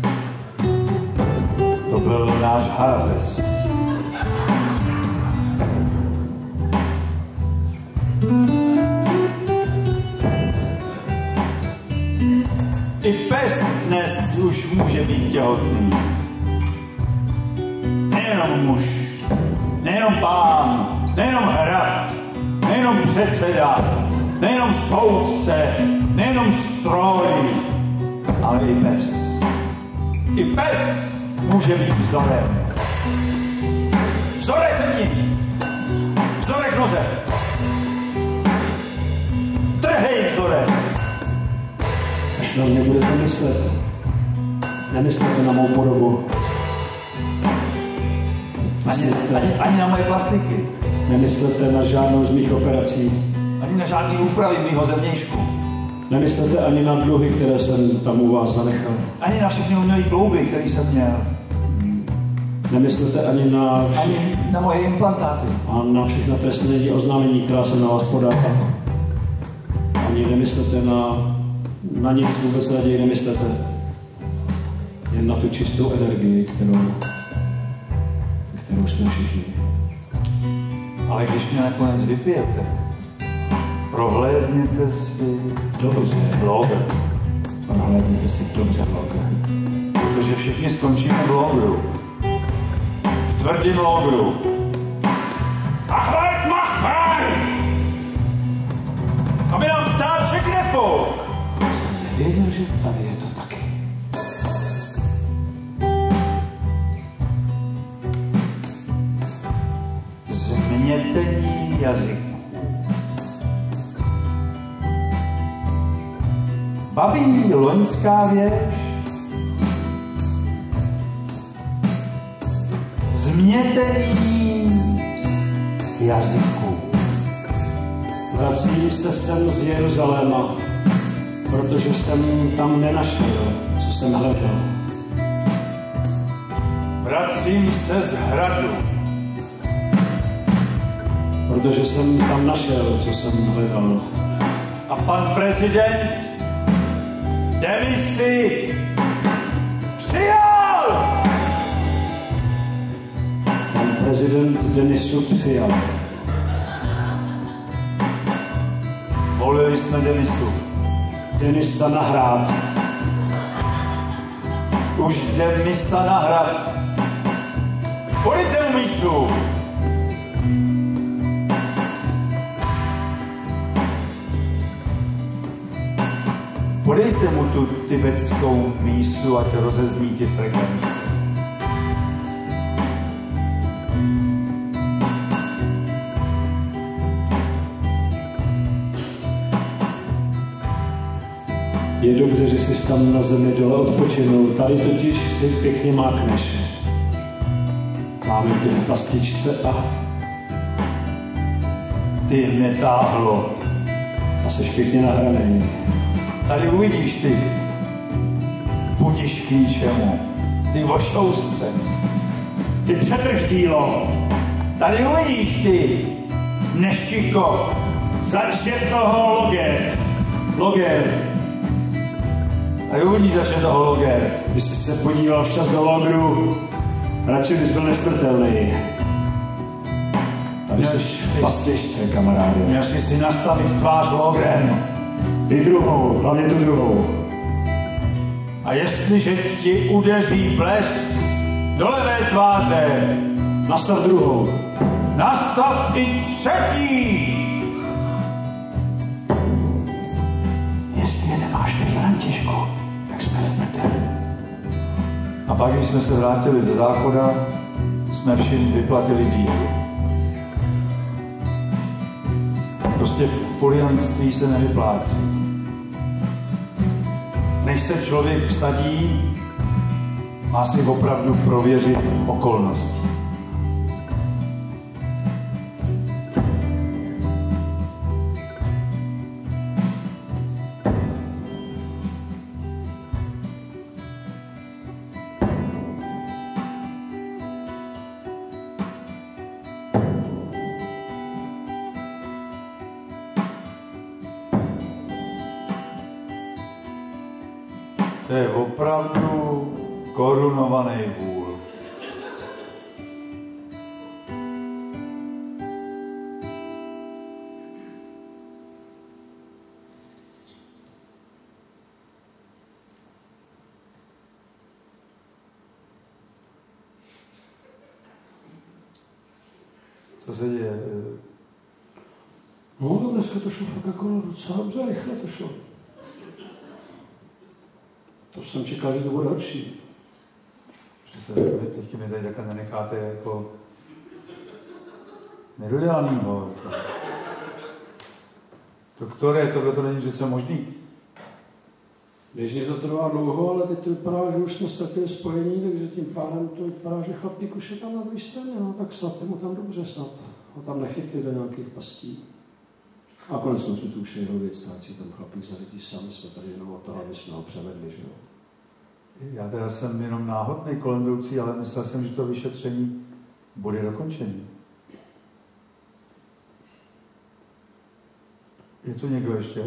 To byl náš harapes. I pes dnes už může být těhotný. Nejenom muž, nejenom pán, nejenom hrad, nejenom předseda, nejenom soudce, nejenom stroj, ale i pes. I pes může být vzorem. Vzorek zemí, vzorek noze. Trhej vzorek. Až na mě budete myslet, nemyslete na mou podobu. Ani, ani, ani na moje plastiky. Nemyslete na žádnou z mých operací. Ani na žádný úpravy mýho zevnějšku. Nemyslete ani na dluhy, které jsem tam u vás zanechal. Ani na všechny umělý klouby, který jsem měl. Nemyslete ani na, vše... Ani na moje implantáty. a na všechna trestní oznámení, která jsem na vás podal. Ani nemyslete na, na nic, vůbec raději nemyslete. Jen na tu čistou energii, kterou, kterou jsme všichni. Ale když mě nakonec vypijete, Prohlédněte si Dobře. blogger, Prohlédněte si dobře blogger. protože všichni skončíme v logru. V tvrdým logru. Achleut, mach frei! Aby nám ptáček nefouk! Jsem nevěděl, že tady je to taky. Změtění jazyků. Baví loňská věž. Změtění jazyků. Vracím se sem z Jeruzaléma, protože jsem tam nenašel, co jsem hledal. Vracím se z hradu. Protože jsem tam našel, co jsem hledal. A pan prezident demisi přijal! Pan prezident Denisu přijal. Volili jsme Denisu. Denisa na hrad. Už jde misa na hrad. Pojďte mu misu! Podejte mu tu tibetskou mísu, ať rozezní ty frekvence. Je dobře, že jsi tam na zemi dole odpočinul. Tady totiž si pěkně mákneš. Máme tě v pastičce a Ty netáhlo. a jsi pěkně nahraný. Tady uvidíš ty. Budíš k ničemu. Ty vošouste. Ty přetrž dílo. Tady uvidíš ty. Nešiko. Začně toho loget. Loger. Tady uvidíš, až je toho logert. Když jsi se podíval včas do logru, radši bys byl nesmrtelný. Tady jsi v pastičce, kamaráde. Měl jsi si nastavit tvář logrem. Ty druhou, hlavně tu druhou. A jestliže ti udeří blesk do levé tváře, Nastav druhou. nastav i třetí. Jestli je nemáš ty, Františku, tak jsme v prdeli. A pak, když jsme se vrátili ze záchoda, jsme všim vyplatili výhru. Prostě furianství se nevyplácí. Než se člověk vsadí, má si opravdu prověřit okolnosti. To je opravdu korunovaný vůl. Co se děje? No, to dneska to šlo fakt jako docela dobře, rychle to šlo. To jsem čekal, že to bude horší. Že se teď mi tady takhle nenecháte jako nedodělanýho. Jako. Doktore, tohle to není přece možný. Běžně to trvá dlouho, ale teď to vypadá, že už jsme ztratili spojení, takže tím pádem to vypadá, že chlapík už je tam na druhé straně, no tak snad je mu tam dobře, snad ho tam nechytli do nějakých pastí. A konec konců tu už je jeho věc, tak si ten chlapík zarytí sami, jsme tady jenom od toho, aby jsme ho převedli, že jo. Já teda jsem jenom náhodný kolem jdoucí, ale myslel jsem, že to vyšetření bude dokončený. Je tu někdo ještě?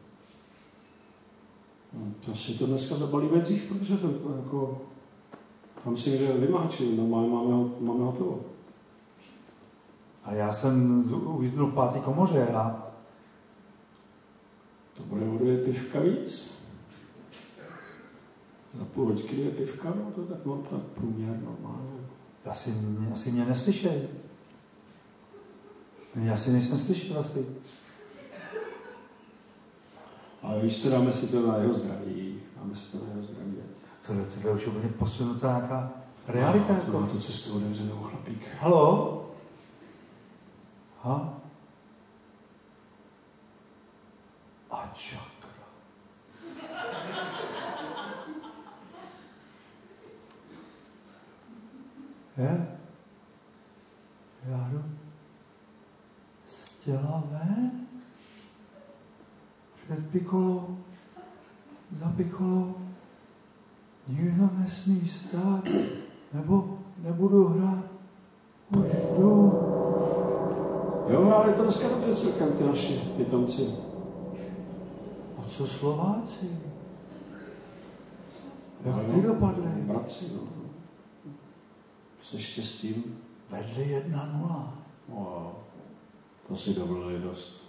No, asi to dneska zabalíme dřív, protože to jako... Já myslím, že vymáčil, no, máme, máme, máme hotovo. A já jsem uvíznul v páté komoře a To bude o dvě pivka víc. Za půl hoďky dvě pivka, no to tak mám tak průměr normálně. Asi mě, asi mě neslyšej. Já si nejsem slyšel asi. Ale víš co, dáme si to na jeho zdraví. Dáme si to na jeho zdraví. Tohle, tohle už je úplně posunutá nějaká realita. No, jako. to má tu cestu otevřenou, chlapík. Haló? Ha? A čakra. Je? Já jdu z těla ven? Před pikolou, za pikolou. Nikdo nesmí stát, nebo nebudu hrát. Už jdu. Jo, ale to dneska dobře celkem, ty naši pitomci. A co Slováci? Jak ty dopadli? Bratři, no. Se štěstím. Vedli jedna nula. Wow. To si dovolili dost.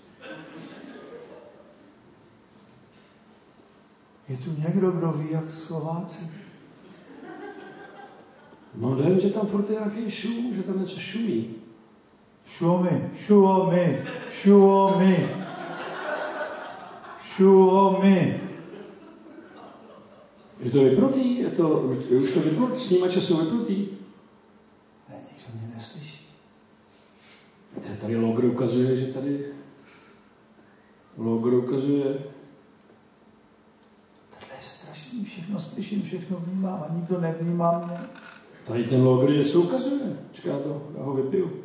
Je tu někdo, kdo ví, jak Slováci? No nevím, že tam furt je nějaký šum, že tam něco šumí. Šuomi, šuomi, šuomi, šuomi. Je to vyprutý? Je to, už to vyprutý? Snímače jsou vyprutý? Ne, nikdo mě neslyší. Tady logr ukazuje, že tady logr ukazuje. Tohle je strašný, všechno slyším, všechno vnímám a nikdo nevnímá mě. Tady ten logr něco ukazuje. Počkej, já, to, já ho vypiju.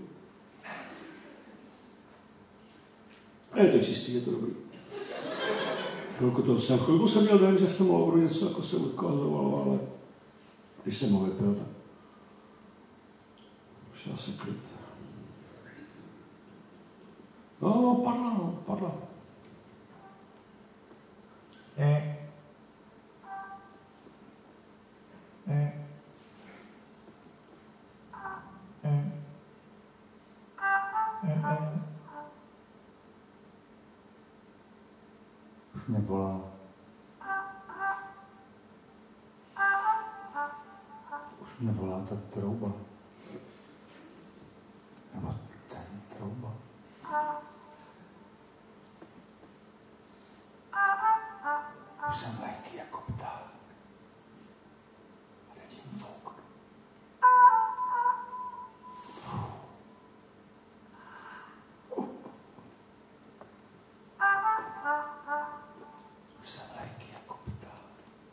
A je to čistý, je to dobrý. Chvilku to jsem, chvilku jsem měl dojem, že v tom logru něco jako se ukazovalo, ale když jsem ho vypil, tak už je asi klid. No, no, padla, no, padla. Ne. Ne. Ne. Ne, ne. Už mě volá. Už mě volá ta trouba. Nebo ten trouba. Už jsem lehký jako pták. A teď jim fouknu. Už jsem lehký jako pták.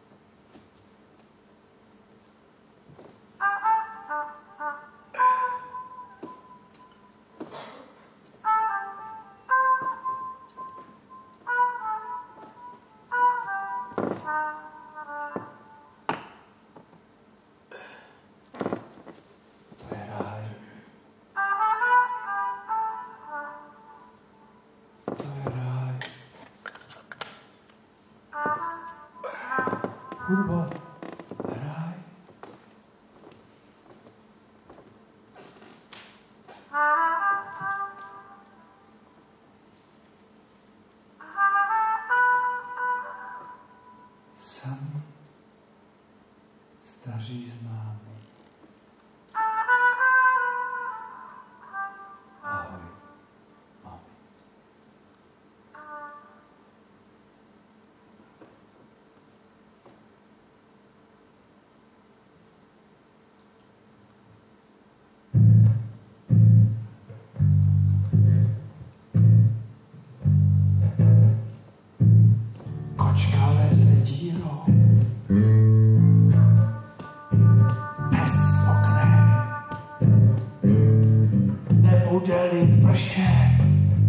To je ráj. To je ráj. Hudba. Ráj. Sami staří známí. Ahoj, mami. Kočka leze dírou bez oknem. Nebude-li pršet,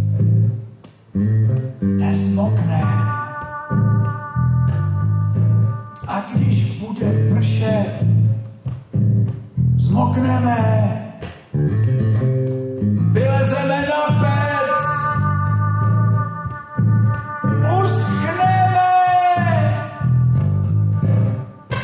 nezmokne. A když bude pršet, zmokneme. Vylezeme na pec, uschneme.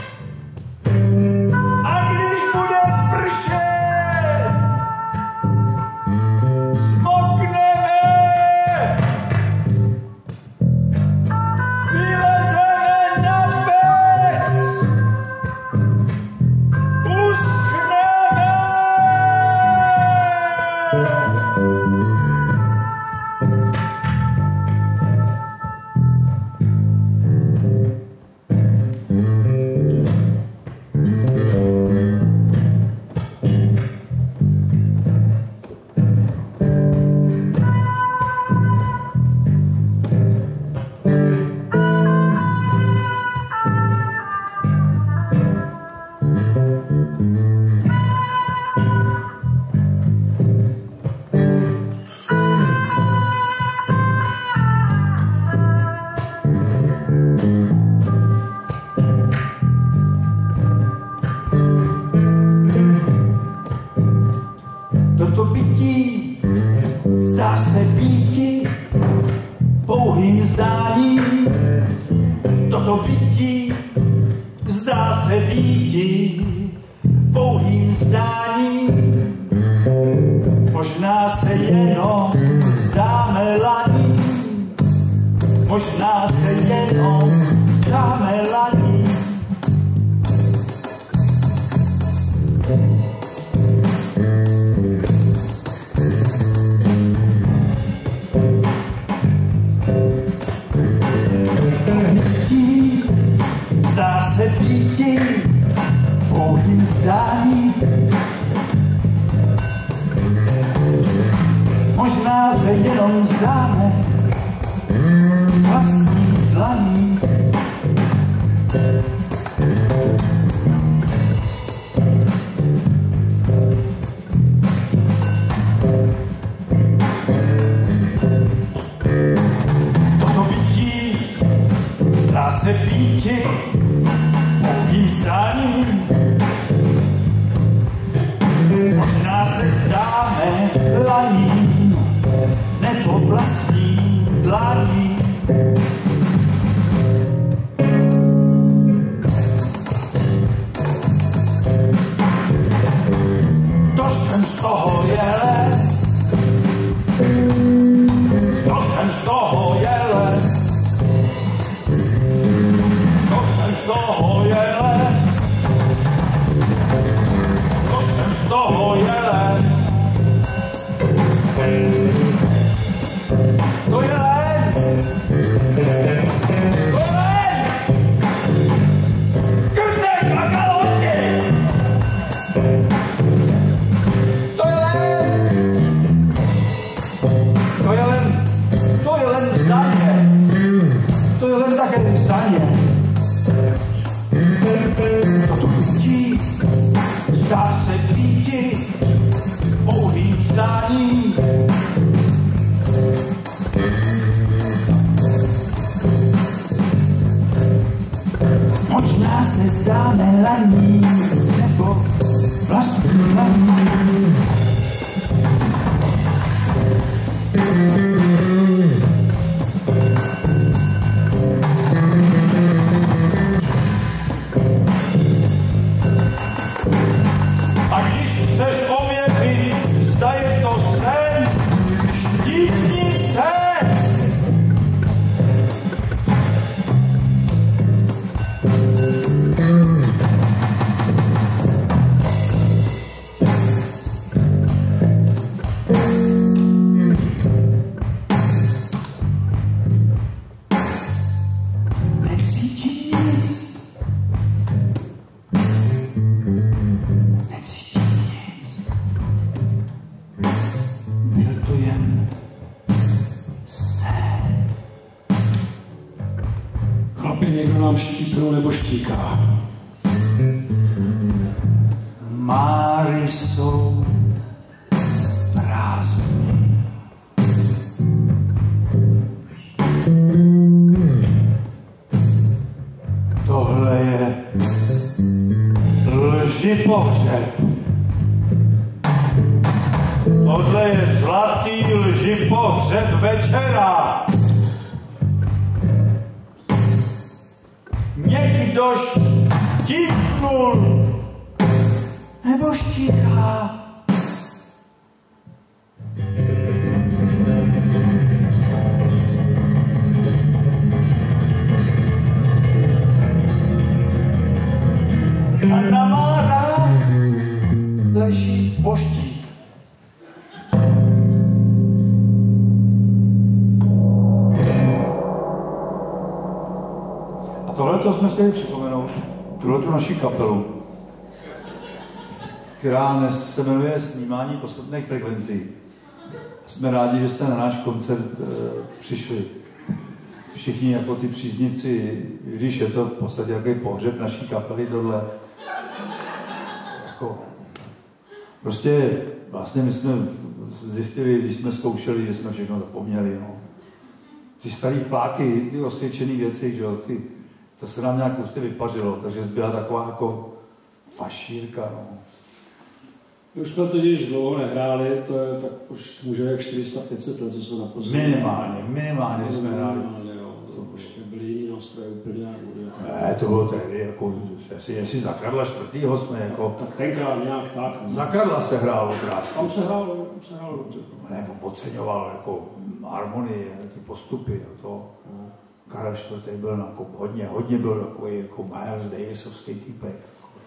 Toto bytí zdá se býti pouhým zdáním. Možná se jenom zdáme laní, možná se jenom zdáme laní. Zdá se býti pouhým zdáním. Možná se jenom zdáme vlastní dlaní. Toto bytí zdá se býti pouhým zdáním. Možná se zdáme laním nebo vlastní dlaní. To jsem z toho jele, to jsem z toho jele, to jsem z toho jele, to jsem z toho jele. To je len! To je len! Krtek a kalotky! To je len! To je len, to je len zdaně. To je len také zdaně. Toto bytí zdá se býti pouhým zdáním. Možná se zdáme laní nebo vlastní laní. A když chceš ověřit, zda je to sen, štípni se! Štípnou nebo štíká. Máry jsou prázdný. Tohle je lži pohřeb. Tohle je zlatý lži pohřeb večera. Někdo štípnul nebo štíká. A na márách leží boštík. Tohleto jsme chtěli připomenout, tuhletu naši kapelu, která se jmenuje Snímání posmrtných frekvencí. Jsme rádi, že jste na náš koncert e, přišli. Všichni jako ty příznivci, když je to v podstatě jaký pohřeb naší kapely, tohle. Jako, prostě vlastně my jsme zjistili, když jsme zkoušeli, že jsme všechno zapomněli. No. Ty starý fláky, ty osvědčené věci, že jo, ty, to se nám nějak prostě vypařilo, takže zbyla taková jako fašírka. No. Už jsme totiž dlouho nehráli, to je tak už může jak čtyři sta pět set let, co jsou na později. Minimálně, minimálně jsme hráli. Jo, to už byly jiný nástroje úplně. Ne, to bylo tehdy, jako, jestli, jestli za Karla čtvrtýho jsme jako... Tak tenkrát nějak tak. No. Za Karla se hrálo krásně. Tam se hrálo, tam se hrálo dobře. Ne, on oceňoval jako harmonie, ty postupy a to. No. Karel čtvrtý byl jako, hodně, hodně byl takový jako Miles Davisovský týpek.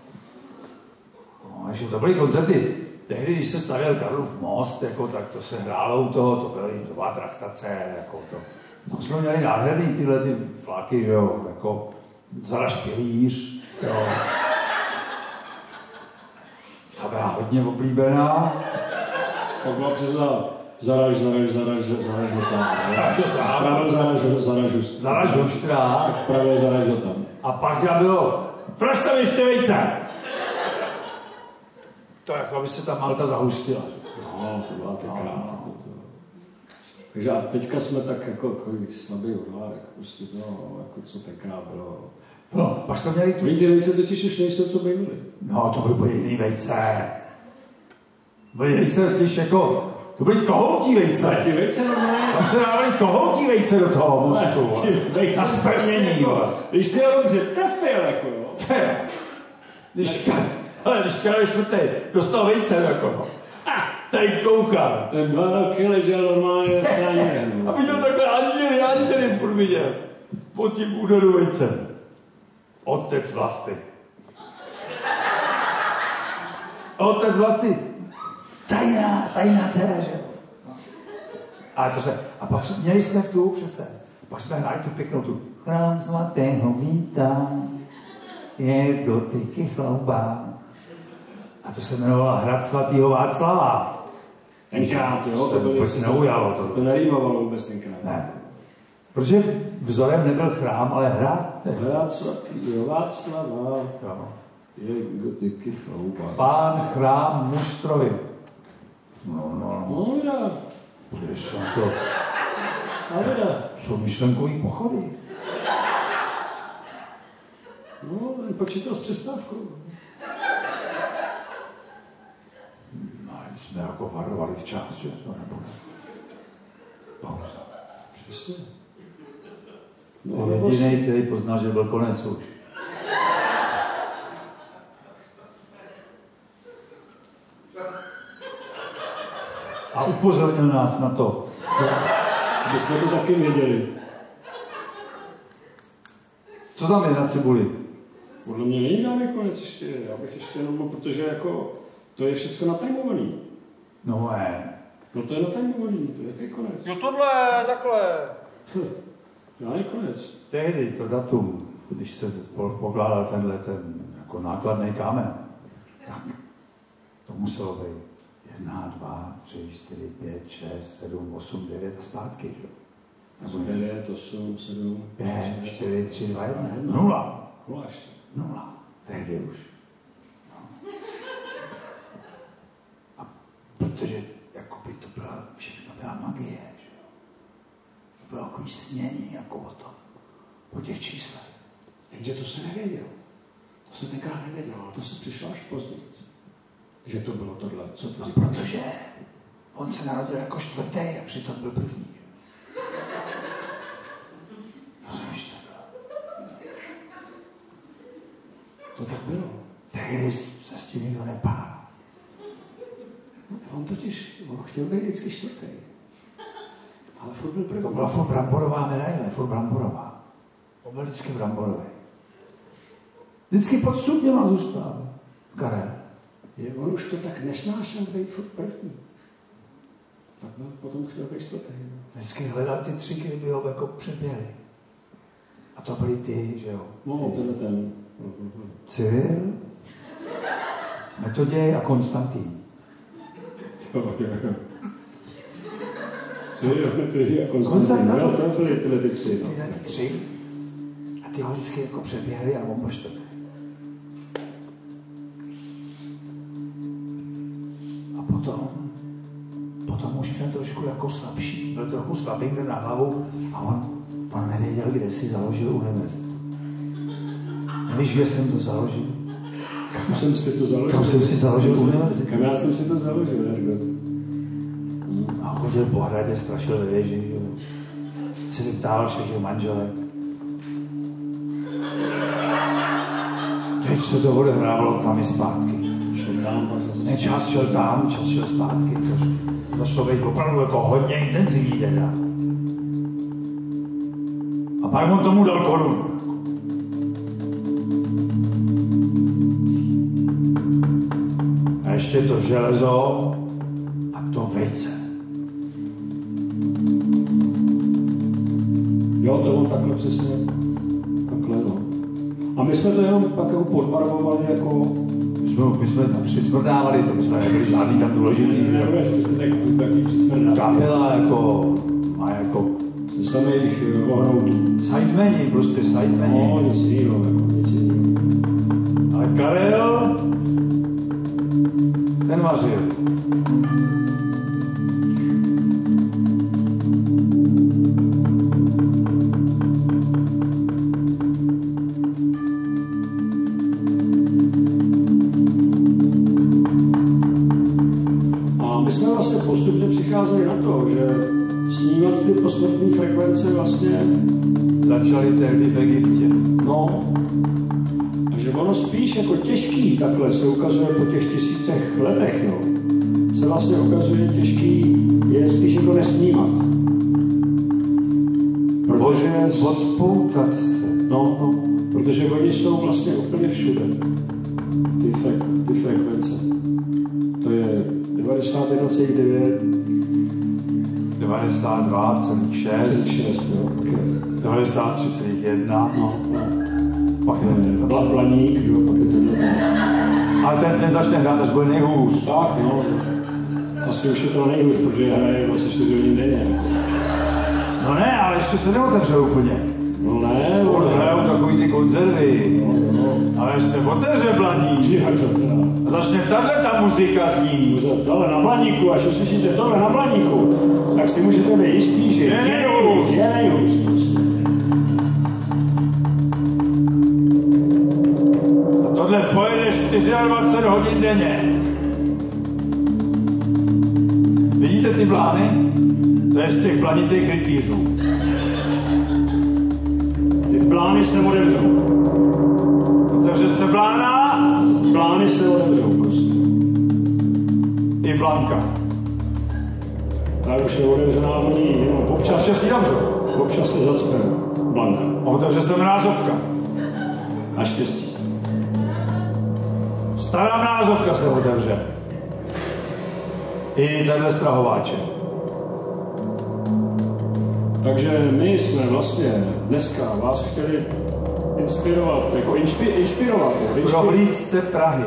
No, takže to byly koncerty. Tehdy, když se stavěl Karlův most, jako, tak to se hrálo u toho, to byly to byla traktace, jako to. No, jsme měli nádherný tyhle ty fláky, že jo, jako Zara Špilíř, jo. Ta byla hodně oblíbená. To byla přesná Zaraž, Zaraž, Zaraž, Zaraž, Zaraž, Zaraž, Právě Zaraž, Zaraž, Zaraž Hoštrá. Právě Zaraž tam. A pak tam bylo Fraštaviště vejce. To jako, aby se ta Malta zahustila. No, to byla tenkrát. Takže a teďka jsme tak jako, jako slabý odvárek, prostě to, jako co tenkrát bylo. No, pak jsme měli tu... Ty vejce totiž už nejsou, co bývaly. No, to byly jiný vejce. Byly vejce totiž jako... To byly kohoutí vejce. Ty vejce normálně... Tam se dávali kohoutí vejce do toho mostu. Na sprnění. Když jsi ho dobře trefil, jako jo. Když, ale když Karel čtvrtý dostal vejce, jako no. Tady koukám. Ten dva roky ležel normálně ve straně. A viděl takhle anděli, anděli furt viděl. Pod tím úderu vejce. Otec Vlasty. Otec Vlasty. Tajná, tajná dcera, že? A, to se, a pak jsme, měli jsme v tu přece. Pak jsme hráli tu pěknou tu. Chrám svatého Víta je dotyky chlouba. A to se jmenovalo Hrad svatého Václava. Tenkrát, jo? To vůbec se neujalo. To, to nerýmovalo vůbec tenkrát. Ne. Protože vzorem nebyl chrám, ale hrad. Hrad svatého Václava Jo. je dotyky chlouba. Pán, chrám, muštrovi. No, no, no. No, já. Budeš na to. A teda. Jsou myšlenkový pochody. No, jen počítal s přestávkou. No, jsme jako varovali včas, že to nebude. Pauza. Přesně. No, to je jediný, který poznal, že byl konec už. A upozornil nás na to. Aby jsme to taky věděli. Co tam je na cibuli? Podle mě není žádný konec ještě. Já bych ještě jenom, protože jako to je všechno natajmovaný. No ne. No to je natajmovaný, to je jaký konec? Jo tohle, takhle. Žádný konec. Tehdy to datum, když se pokládal tenhle ten jako nákladný kámen, tak to muselo být jedna, dva, tři, čtyři, pět, šest, sedm, osm, devět a zpátky, že? devět, osm, sedm, pět, čtyři, tři, dva, jedna, nula. Nula ještě. Nula. Tehdy už. No. A protože jakoby to byla, všechno byla magie, že jo. To bylo takový snění, jako o tom, o těch číslech. Jenže to se nevěděl. To se tenkrát nevědělo, ale to se přišlo až později. Že to bylo tohle, co to říká? Protože on se narodil jako čtvrtý a přitom byl první. Rozumíš to? To tak bylo. Tehdy se s tím nikdo nepál. On totiž, on chtěl být vždycky čtvrtý. Ale furt byl první. To byla furt bramborová medaile, furt bramborová. On byl vždycky bramborový. Vždycky pod stupněma zůstal. Karel. Je, on už to tak nesnášel být furt první. Tak no, potom chtěl být čtvrtý. Vždycky hledal ty tři, které by ho jako přeběhly. A to byly ty, že jo. No, tenhle ten. Cyril, Metoděj a Konstantín. Cyril, Metoděj a Konstantín. Jo, to byly tyhle ty tři. Tyhle ty tři. A ty ho vždycky jako přeběhly a on po čtvrté. A potom, potom už měl trošku jako slabší. Byl trochu slabý na hlavu a on, on nevěděl, kde si založil univerzitu. Nevíš, kde jsem to založil? Kam jsem si to založil? Kam jsem si založil univerzitu? Kam já jsem si to založil, Jarko? A chodil po hradě, strašil ve věži, že si vyptával všech manželek. teď se to odehrávalo tam i zpátky. Ne, čas šel tam, čas šel zpátky. To, to šlo být opravdu jako hodně intenzivní teda. A pak on tomu dal korunu. A ještě to železo a to vejce. Jo, to on takhle přesně, takhle no. A my jsme to jenom pak jako podbarvovali jako... My jsme, my jsme tam přismrdávali, to my jsme nebyli žádný tam důležitý. Ne, ne, jsme si tak, taky přismrdávali. Kapela jako, a jako... Ze samých ohnoutů. Sidemeni, prostě sidemeni. No, nic jiného, jako nic jiného. Ale Karel, ten vařil. A my jsme vlastně postupně přicházeli na to, že snímat ty posmrtní frekvence vlastně Začali tehdy v Egyptě. no, a že ono spíš jako těžký takhle se ukazuje po těch tisícech letech, jo. Se vlastně ukazuje těžký, je spíš jako nesnímat. Protože... Odpoutat se. No, no, protože oni jsou vlastně úplně všude. Ty, fre, ty frekvence. To je devadesát jedna celá devět, devadesát dva celá šest, šest, jo. Okay. devadesát tři celá jedna. No, no. Pak je Bla, Blaník, jo, pak je tenhle. ale ten, ten začne hrát, až bude nejhůř. Tak, no. Asi už je to nejhůř, protože hraje dvacet čtyři hodin denně. No ne, ale ještě se neotevře úplně. No ne, no, Furt hrajou takový ty konzervy. no, no. Ale až se otevře Blaník Jak to teda? a začne tahle ta muzika znít. Tohle na Blaníku, až uslyšíte tohle na Blaníku, tak si můžete být jistý, že Je nejhůř. je nejhůř prostě. A tohle pojede dvacet čtyři hodin denně. Vidíte ty blány? To je z těch planitých rytířů. Ty plány se otevřou. Otevře se blána Plány se otevřou prostě. i Blanka. Tak už je otevřená paní, jenom občas, Občas si zavřou. občas se zacpe Blanka. A otevře se mrázovka. Naštěstí. Stará mrázovka se otevře. I tenhle strahováček. Takže my jsme vlastně dneska vás chtěli inspirovat, jako inspi, inspirovat, inspirovat, Prohlídce Prahy.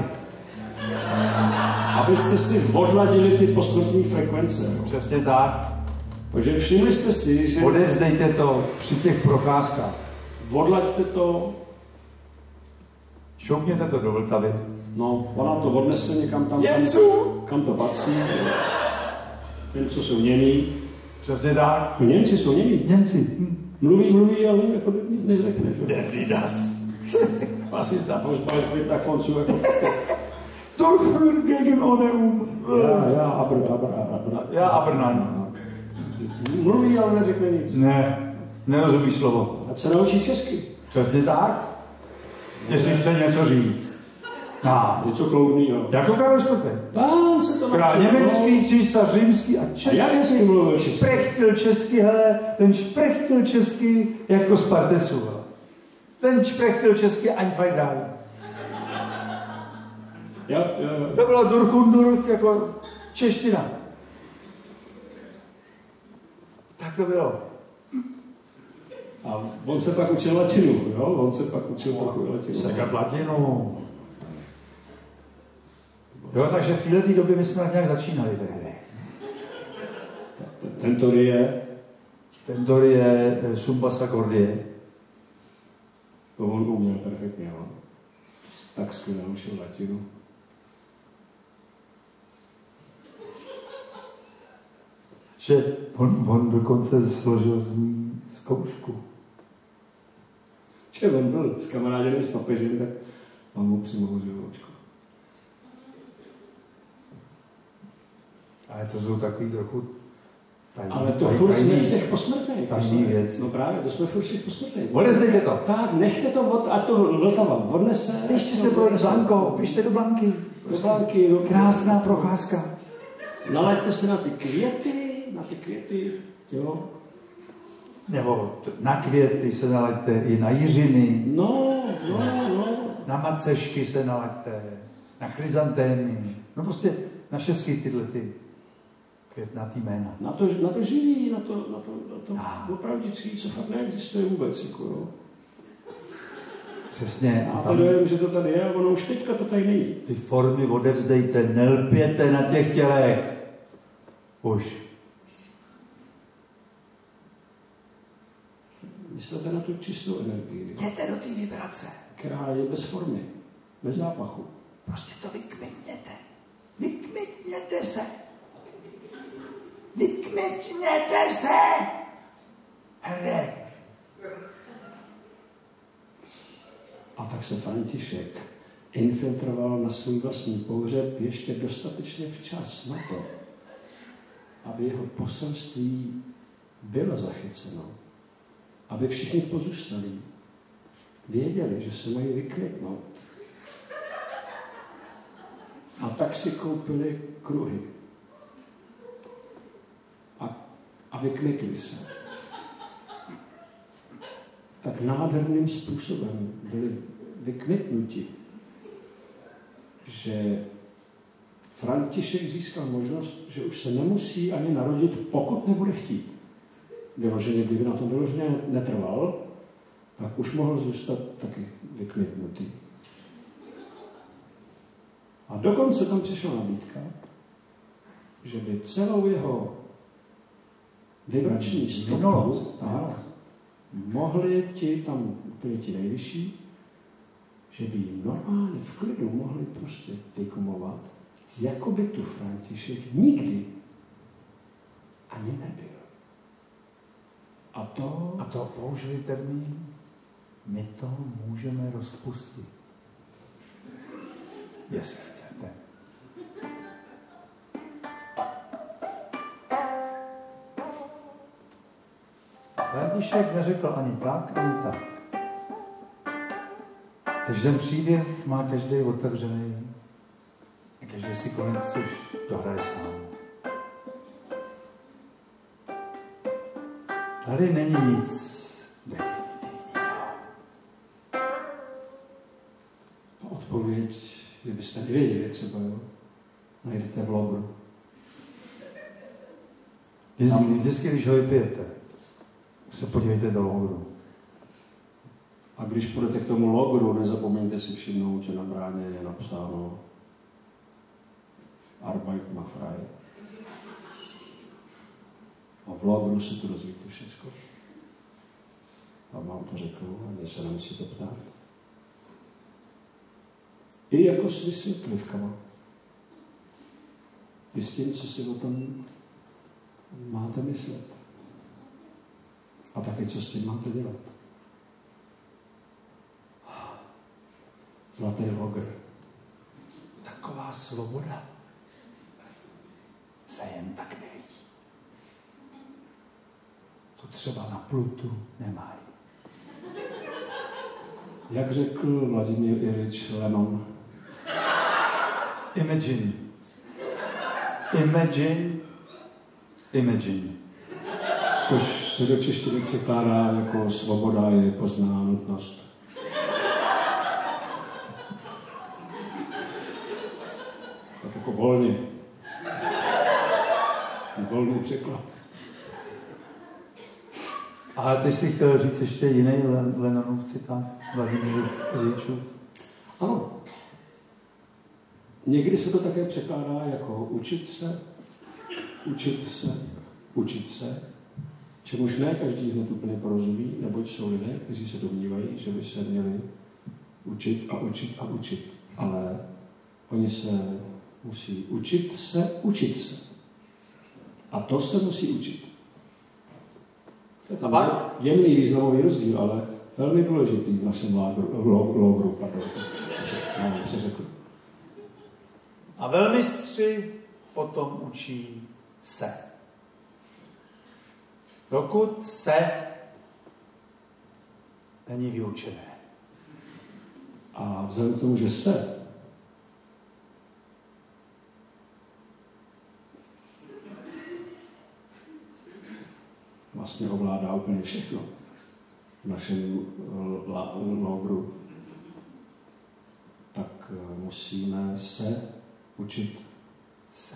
abyste si odladili ty posmrtní frekvence. Přesně tak. Takže všimli jste si, že Odevzdejte to při těch procházkách. odlaďte to, Šoupněte to do Vltavy. no, ona to odnese někam tam, kam, kam to patří. Těm, co jsou němí. Přesně tak. No, Němci jsou němí. Němci. Mluví, mluví, ale jako by nic neřekne. že? Devidas. Asi zda. Už bavit být na koncu jako... Durchführen gegen Oneum. Já, já, abr, abr, abr. Já Abrnan. Mluví, ale neřekne nic. Ne, nerozumíš slovo. Ať se naučí česky. Přesně tak. Jestli chce něco říct. No. Něco kloudnýho. Jako Karel čtvrtý. Pán se to Král naučil. německý, císař římský a A český. jak jsi mluvil česky? Šprechtil česky, hele, ten šprechtil česky jako Spartesu. hele. Ten šprechtil česky ein, zwei, drei. Jo, jo, jo. To bylo Durchundurch jako čeština. Tak to bylo. A on se pak učil latinu, jo? On se pak učil trochu latinu. Sekat latinu. Jo, takže v této době my jsme tak nějak začínali tehdy. Tento je, Tento je Sumbasa Kordie. to on uměl perfektně, jo? Tak skvěle učil latinu. Že on, on dokonce složil z ní zkoušku. Že on byl s kamaráděným s papežem, tak on mu přimohořil očko. Ale to jsou takový trochu Tajný, Ale to taj, furt jsme tajný, v těch posmrtných. tajný věc. No právě, to jsme furt v těch posmrtných. Odezdejte to. Tak, nechte to, od, a to Vltava odnese. Pište se to, Blanko, pište do Blanky. Do Blanky. Do... Krásná procházka. Nalaďte se na ty květy, na ty květy, jo. Nebo na květy se nalaďte, i na jiřiny. No, no, no. Na macešky se nalaďte, na chryzantémy. No prostě na všechny tyhle ty květnatý jména. Na to, na to živý, na to, na to, na to Ah. opravdický, co fakt neexistuje vůbec, jako jo. Přesně. A to dojem, že to tady je, a ono už teďka to tady není. Ty formy odevzdejte, nelpěte na těch tělech. Už. Myslete na tu čistou energii, Jděte do té vibrace. která je bez formy, bez zápachu. Prostě to vykmitněte. Vykmitněte se. Vykmitněte se. Hned. A tak se František infiltroval na svůj vlastní pohřeb ještě dostatečně včas na to, aby jeho poselství bylo zachyceno. Aby všichni pozůstalí věděli, že se mají vykmitnout. A tak si koupili kruhy. A, a vykmitli se. Tak nádherným způsobem byli vykmitnuti, že František získal možnost, že už se nemusí ani narodit, pokud nebude chtít. Vyloženě, kdyby na tom vyloženě netrval, tak už mohl zůstat taky vykmitnutý. A dokonce tam přišla nabídka, že by celou jeho vibrační stopu tak, mohli ti tam úplně ti nejvyšší, že by jim normálně v klidu mohli prostě vykumovat, jako by tu František nikdy ani nebyl. A to... A to použili termín, my to můžeme rozpustit. Jestli chcete. František neřekl ani tak, ani tak. Takže ten příběh má každý otevřený a každý si konec už dohraje sám. Tady není nic definitivního. Odpověď, kdybyste nevěděli třeba, jo, najdete v logru. Vždycky, vždycky, když ho vypijete, se podívejte do logru. A když půjdete k tomu logru, nezapomeňte si všimnout, že na bráně je napsáno Arbeit macht frei. A v logru se tu dozvíte všechno. A vám to řeknu, a se nemusíte ptát. I jako s vysvětlivkama. I s tím, co si o tom máte myslet. A taky, co s tím máte dělat. Zlatý logr. Taková svoboda se jen tak nevidí. To třeba na Plutu nemají. Jak řekl Vladimír Ilič Lenin. Imagine. Imagine. Imagine. Což se do češtiny překládá jako svoboda je poznaná nutnost. Tak jako volně. Volný překlad. Ale ty jsi chtěl říct ještě jiný Leninův citát, Vladimír Iličův. Ano. Někdy se to také překládá jako učit se, učit se, učit se, čemuž ne každý hned úplně porozumí, neboť jsou lidé, kteří se domnívají, že by se měli učit a učit a učit. Ale oni se musí učit se, učit se. A to se musí učit. To je tam pak? jemný významový rozdíl, ale velmi důležitý v našem logru. Pardon, mám přeřekl. A velmistři potom učí se. dokud se není vyučené. A vzhledem k tomu, že se vlastně ovládá úplně všechno v našem logru, tak musíme se učit Se.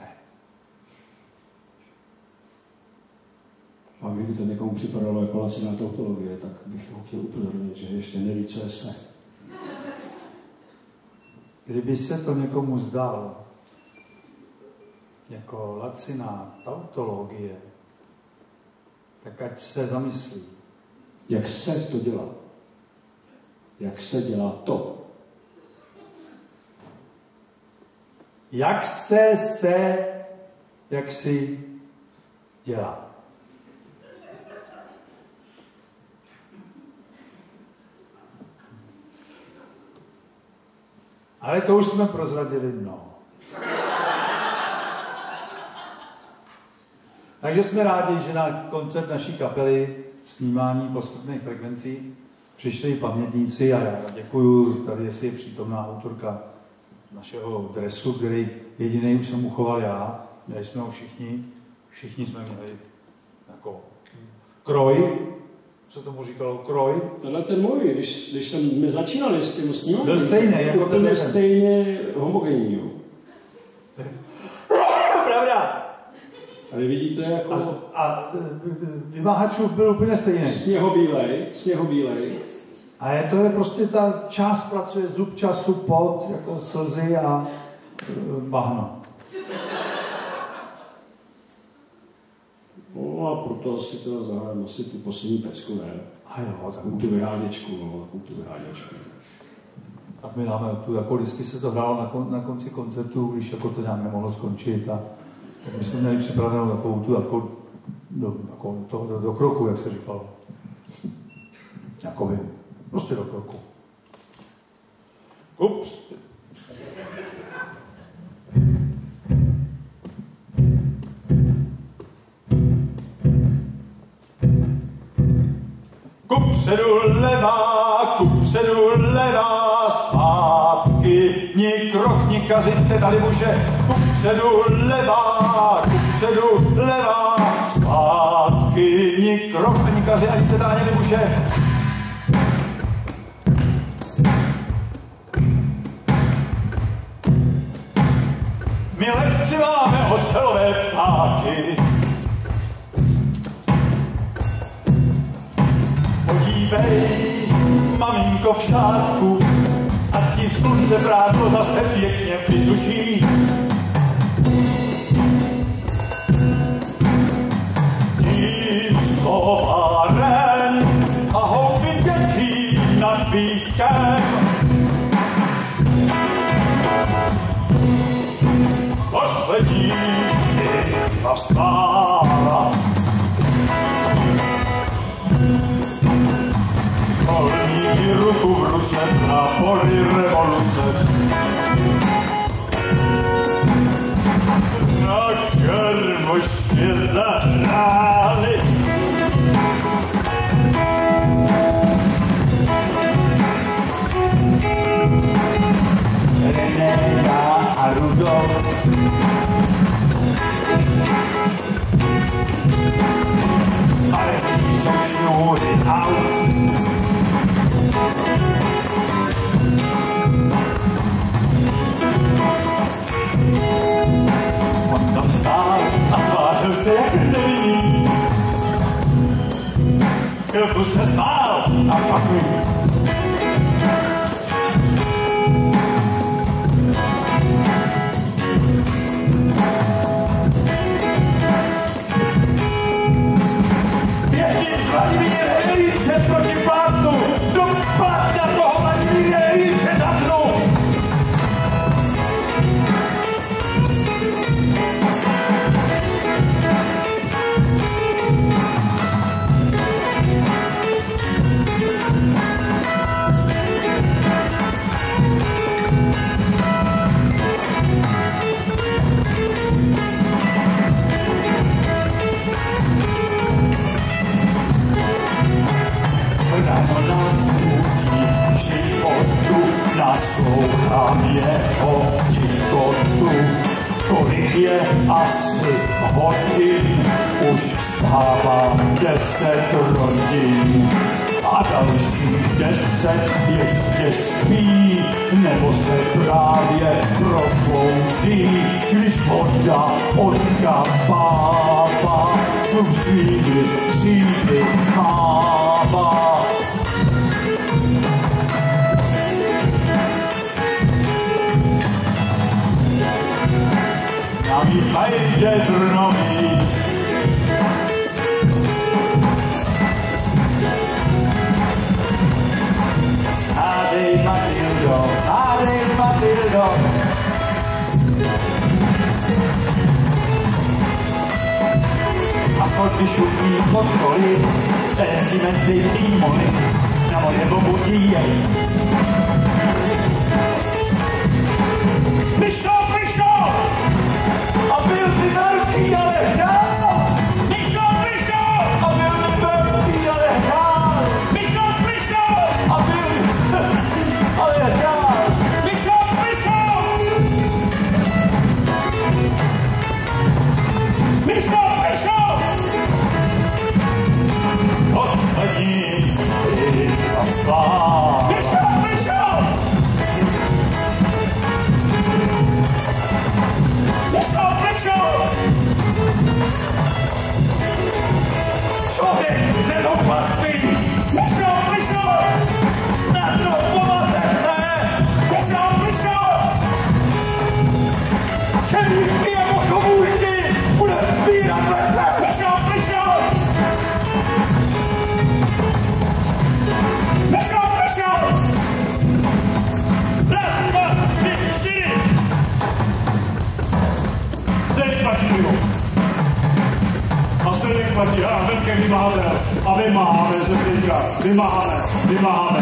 A kdyby to někomu připadalo jako laciná tautologie, tak bych ho chtěl upozornit, že ještě neví, co je se. Kdyby se to někomu zdálo jako laciná tautologie, tak ať se zamyslí. Jak se to dělá? Jak se dělá to? Jak se se, jak si dělá. Ale to už jsme prozradili mnoho. Takže jsme rádi, že na koncert naší kapely snímání posmrtných frekvencí přišli pamětníci a já děkuju, tady jestli je přítomná autorka našeho dresu, který jediný už jsem uchoval já, měli jsme ho všichni, všichni jsme měli jako kroj, co tomu říkalo, kroj. Tenhle ten můj, když, když jsme začínali s tím snímáním, byl stejný, jako ten byl stejně homogenní. Pravda. A vy vidíte, jako... A, a vymáhačův byl úplně stejný. Sněhobílej, sněhobílej. A je to je prostě ta část pracuje, zub času, pot, jako slzy a e, bahno. No a proto asi teda zahrajeme asi tu poslední pecku, ne? A jo, tak tu vyháněčku, no, takovou tu vyháněčku. Tak my dáme tu, jako vždycky se to hrálo na, kon, na konci koncertu, když jako to nějak nemohlo skončit a tak my jsme měli připravenou takovou tu, jako do, jako to, do, do kroku, jak se říkalo. Jakoby, prostě do kroku. Ups. Kupředu levá, kupředu levá, zpátky, ni krok, ni kazit, tady muže. Kupředu levá, kupředu levá, zpátky, ni krok, ni kazit, ani tady muže. My lehci máme ocelové ptáky. Podívej, maminko v šátku, a ti v slunce prádlo zase pěkně vysuší. Tím sováren a houfy dětí nad pískem. Poslední a stála. Stolní ruku v ruce na poli revoluce. Na kermoště zahráli. Renéra a Rudolf. Ale jsou šňůry aut. On tam stál a tvářil se jak nevinný. Chvilku se smál a pak mi Vladimír Helíče proti pátnu, dopad na toho Vladimír Helíče zatnu. Poslouchám jeho tikotu, kolik je asi hodin, už vstávám deset rodin. A dalších deset ještě spí, nebo se právě probouzí, když voda odkapává, tu svými křídly mává. Na mý hajdě drnový, hádej Matildo, hádej Matildo. A schodky šupí pod koly, jezdí mezi týmony, na moje bombutí jej. Myšo, myšo! A byl ty velký, ale hrál! Myšo, myšo! A byl ty velký, ale hrál! Myšo, myšo! A byl ale hrál! Myšo, myšo! Myšo, myšo! Poslední a slá! Myšo, myšo! Myšo, myšo! Člověk ze zoufalství! Myšo, myšo! Snadno pomate se! Myšo, myšo! Čelíky jako komůrky bude sbírat lese! Myšo, myšo! Myšo, myšo! Raz, dva, tři, čtyři! Zdeněk platí pivo. A Zdeněk platí, a velký vymahatel. A vymáháme ze Zdeňka. Vymáháme, vymáháme.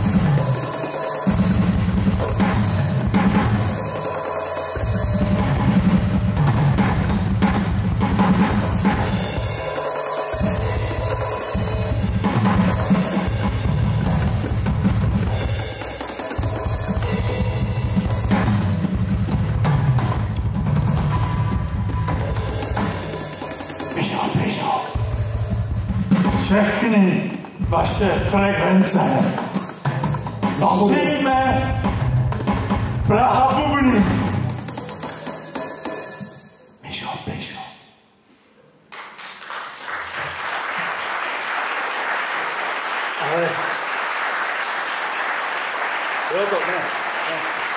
Všechny vaše frekvence. Přijme Praha bubny. Myšo, myšo. Ale bylo to, ne, ne.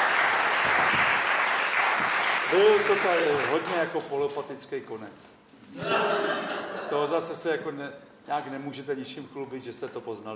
Byl to tady hodně jako polopatický konec. To zase se jako ne, nějak nemůžete ničím chlubit, že jste to poznali.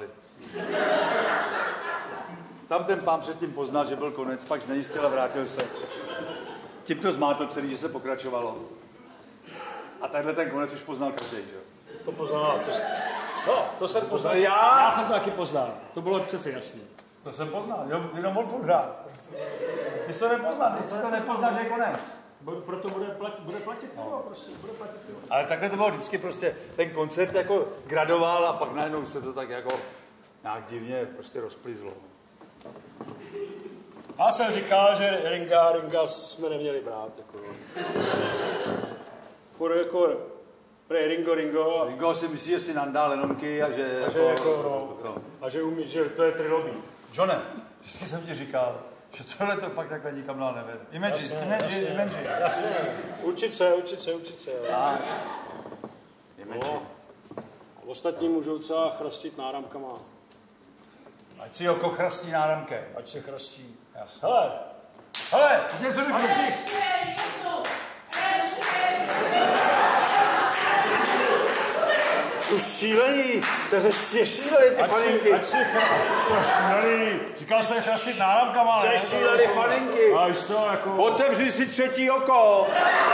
Tam ten pán předtím poznal, že byl konec, pak znejistil a vrátil se. Tím to zmátl celý, že se pokračovalo. A takhle ten konec už poznal každý, že? To poznal, to, no, to jsem poznal. Já? Já jsem to taky poznal, to bylo přece jasný. To jsem poznal, jenom on furt hrál. Ty jsi to nepoznal, ty jsi to nepoznal, že je konec. Proto bude platit, bude platit pivo, prostě, bude platit pivo. Ale takhle to bylo vždycky prostě, ten koncert jako gradoval a pak najednou se to tak jako nějak divně prostě rozplizlo. Já jsem říkal, že Ringa, Ringa jsme neměli brát, jako. Furt jako, prej Ringo, Ringo. A... Ringo si myslí, že si nandá Lenonky a že... A že jako, jako no, no. A že umí, že to je trilobí. Johne, vždycky jsem ti říkal, že tohle to fakt takhle nikam dál nevede. Imagine, jasně, imagine, jasně, imagine. Jasně, učit se, učit se, učit se. Tak. Imagine. No. A ostatní můžou třeba chrastit náramkama. Ať si oko chrastí náramkem. Ať se chrastí. Jasně. Hele, hele, ty něco řeknu. Tu šílení, to se šíleli ty faninky. Ať si chrastí, říkal jsem chrastit náramkama, ne? Se šíleli faninky. A co, jako... Otevři si třetí oko.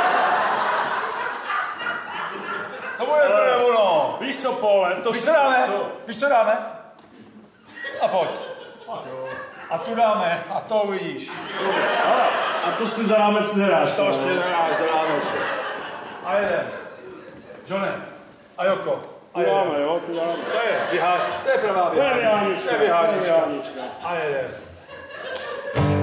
To bude bude ono. Víš co, Pole, to... Víš co dáme? Víš co dáme? A pojď. A tu dáme, a to uvidíš. A to si za rámec nedáš. To si nedáš za rámec. A jedem. Johne, a Joko. A dáme, jo, tu dáme. To je vyhá... To je pravá vyhánička. To je vyhánička. To je vyhánička. A jedem.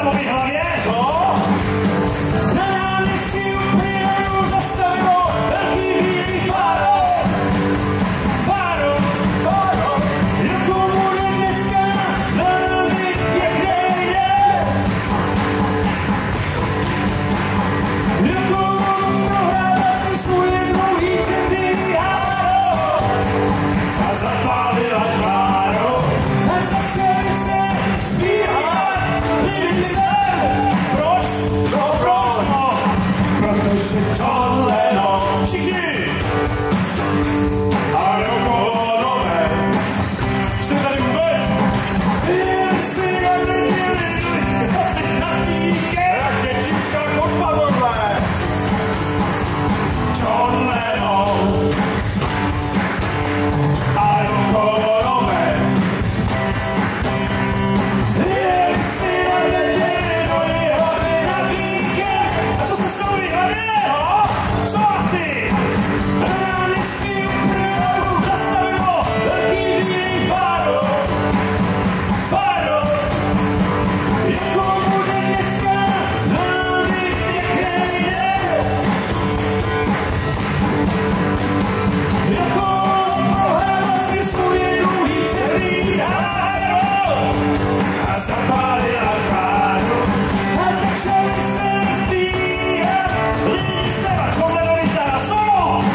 Samovi hlavě. Co? Na náměstí u Prioru zastavilo velký bílý fáro. Fáro, fáro, jako bude dneska velmi pěkný den. Jako prohrála si svůj dlouhý černý háro. A zapálila žáro. A začali se zpívat lidem. Proč? No proč? No, protože John Lennon všichni a dokonové jste tady vůbec? Jestli neviděli na týke rakečička Kopadové John Lennon a dokonové. Jestli neviděli do jeho na týke. A co se stalo hlavě? No, co asi? Na náměstí u Prioru zastavilo velký bílý fáro. Fáro, jako bude dneska velmi pěkný den. Jako prohrála si svůj dlouhý černý háro. A zapálila žáru. A začali se zpívat lidi sleva. John Lennon za solo.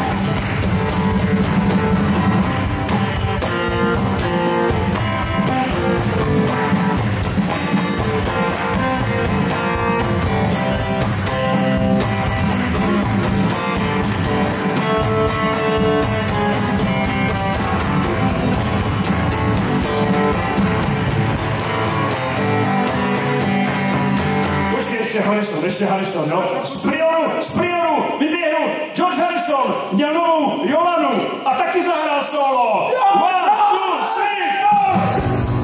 Počkej, ještě Harrison, ještě Harrison, jo? Z Prioru, z Prioru vyběhnul George Harrison, měl novou Jolanu a taky zahrál solo. One, two, three, four.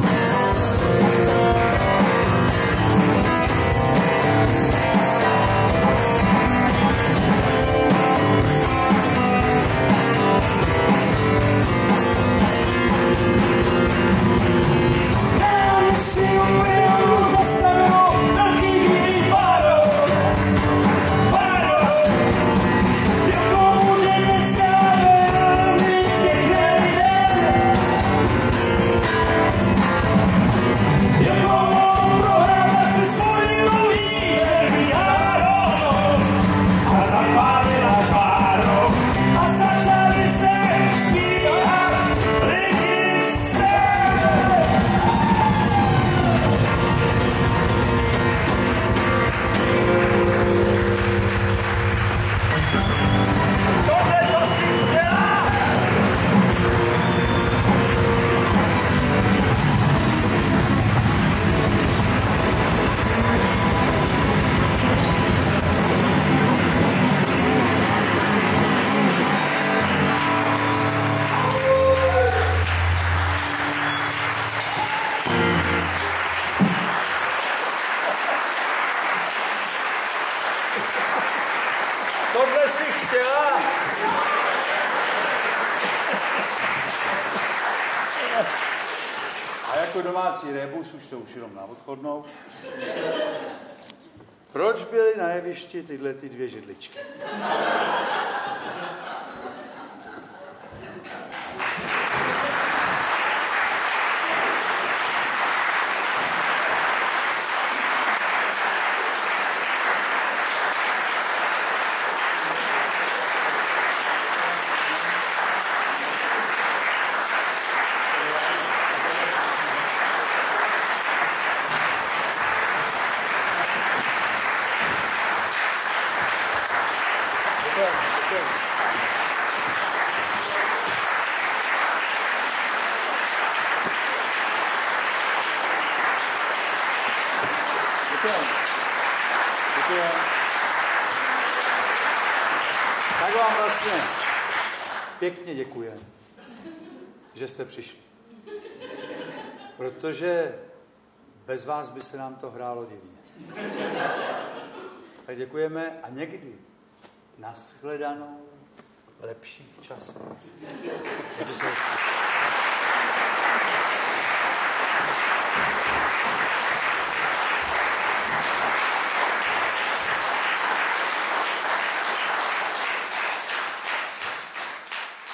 Náměstí u Prioru zastavilo velký bílý fáro. Fáro, jako bude dneska velmi pěkný den. Jako prohrála si svůj dlouhý černý háro. A zapálila žáro. A začali se zpívat lidi se. Tohle to si dělá! Tohle si chtěla! A jako domácí rébus, už to už jenom na odchodnou. Proč byly na jevišti tyhle ty dvě židličky? Tak vám vlastně pěkně děkujeme, že jste přišli. Protože bez vás by se nám to hrálo divně. Tak děkujeme a někdy nashledanou lepší čas.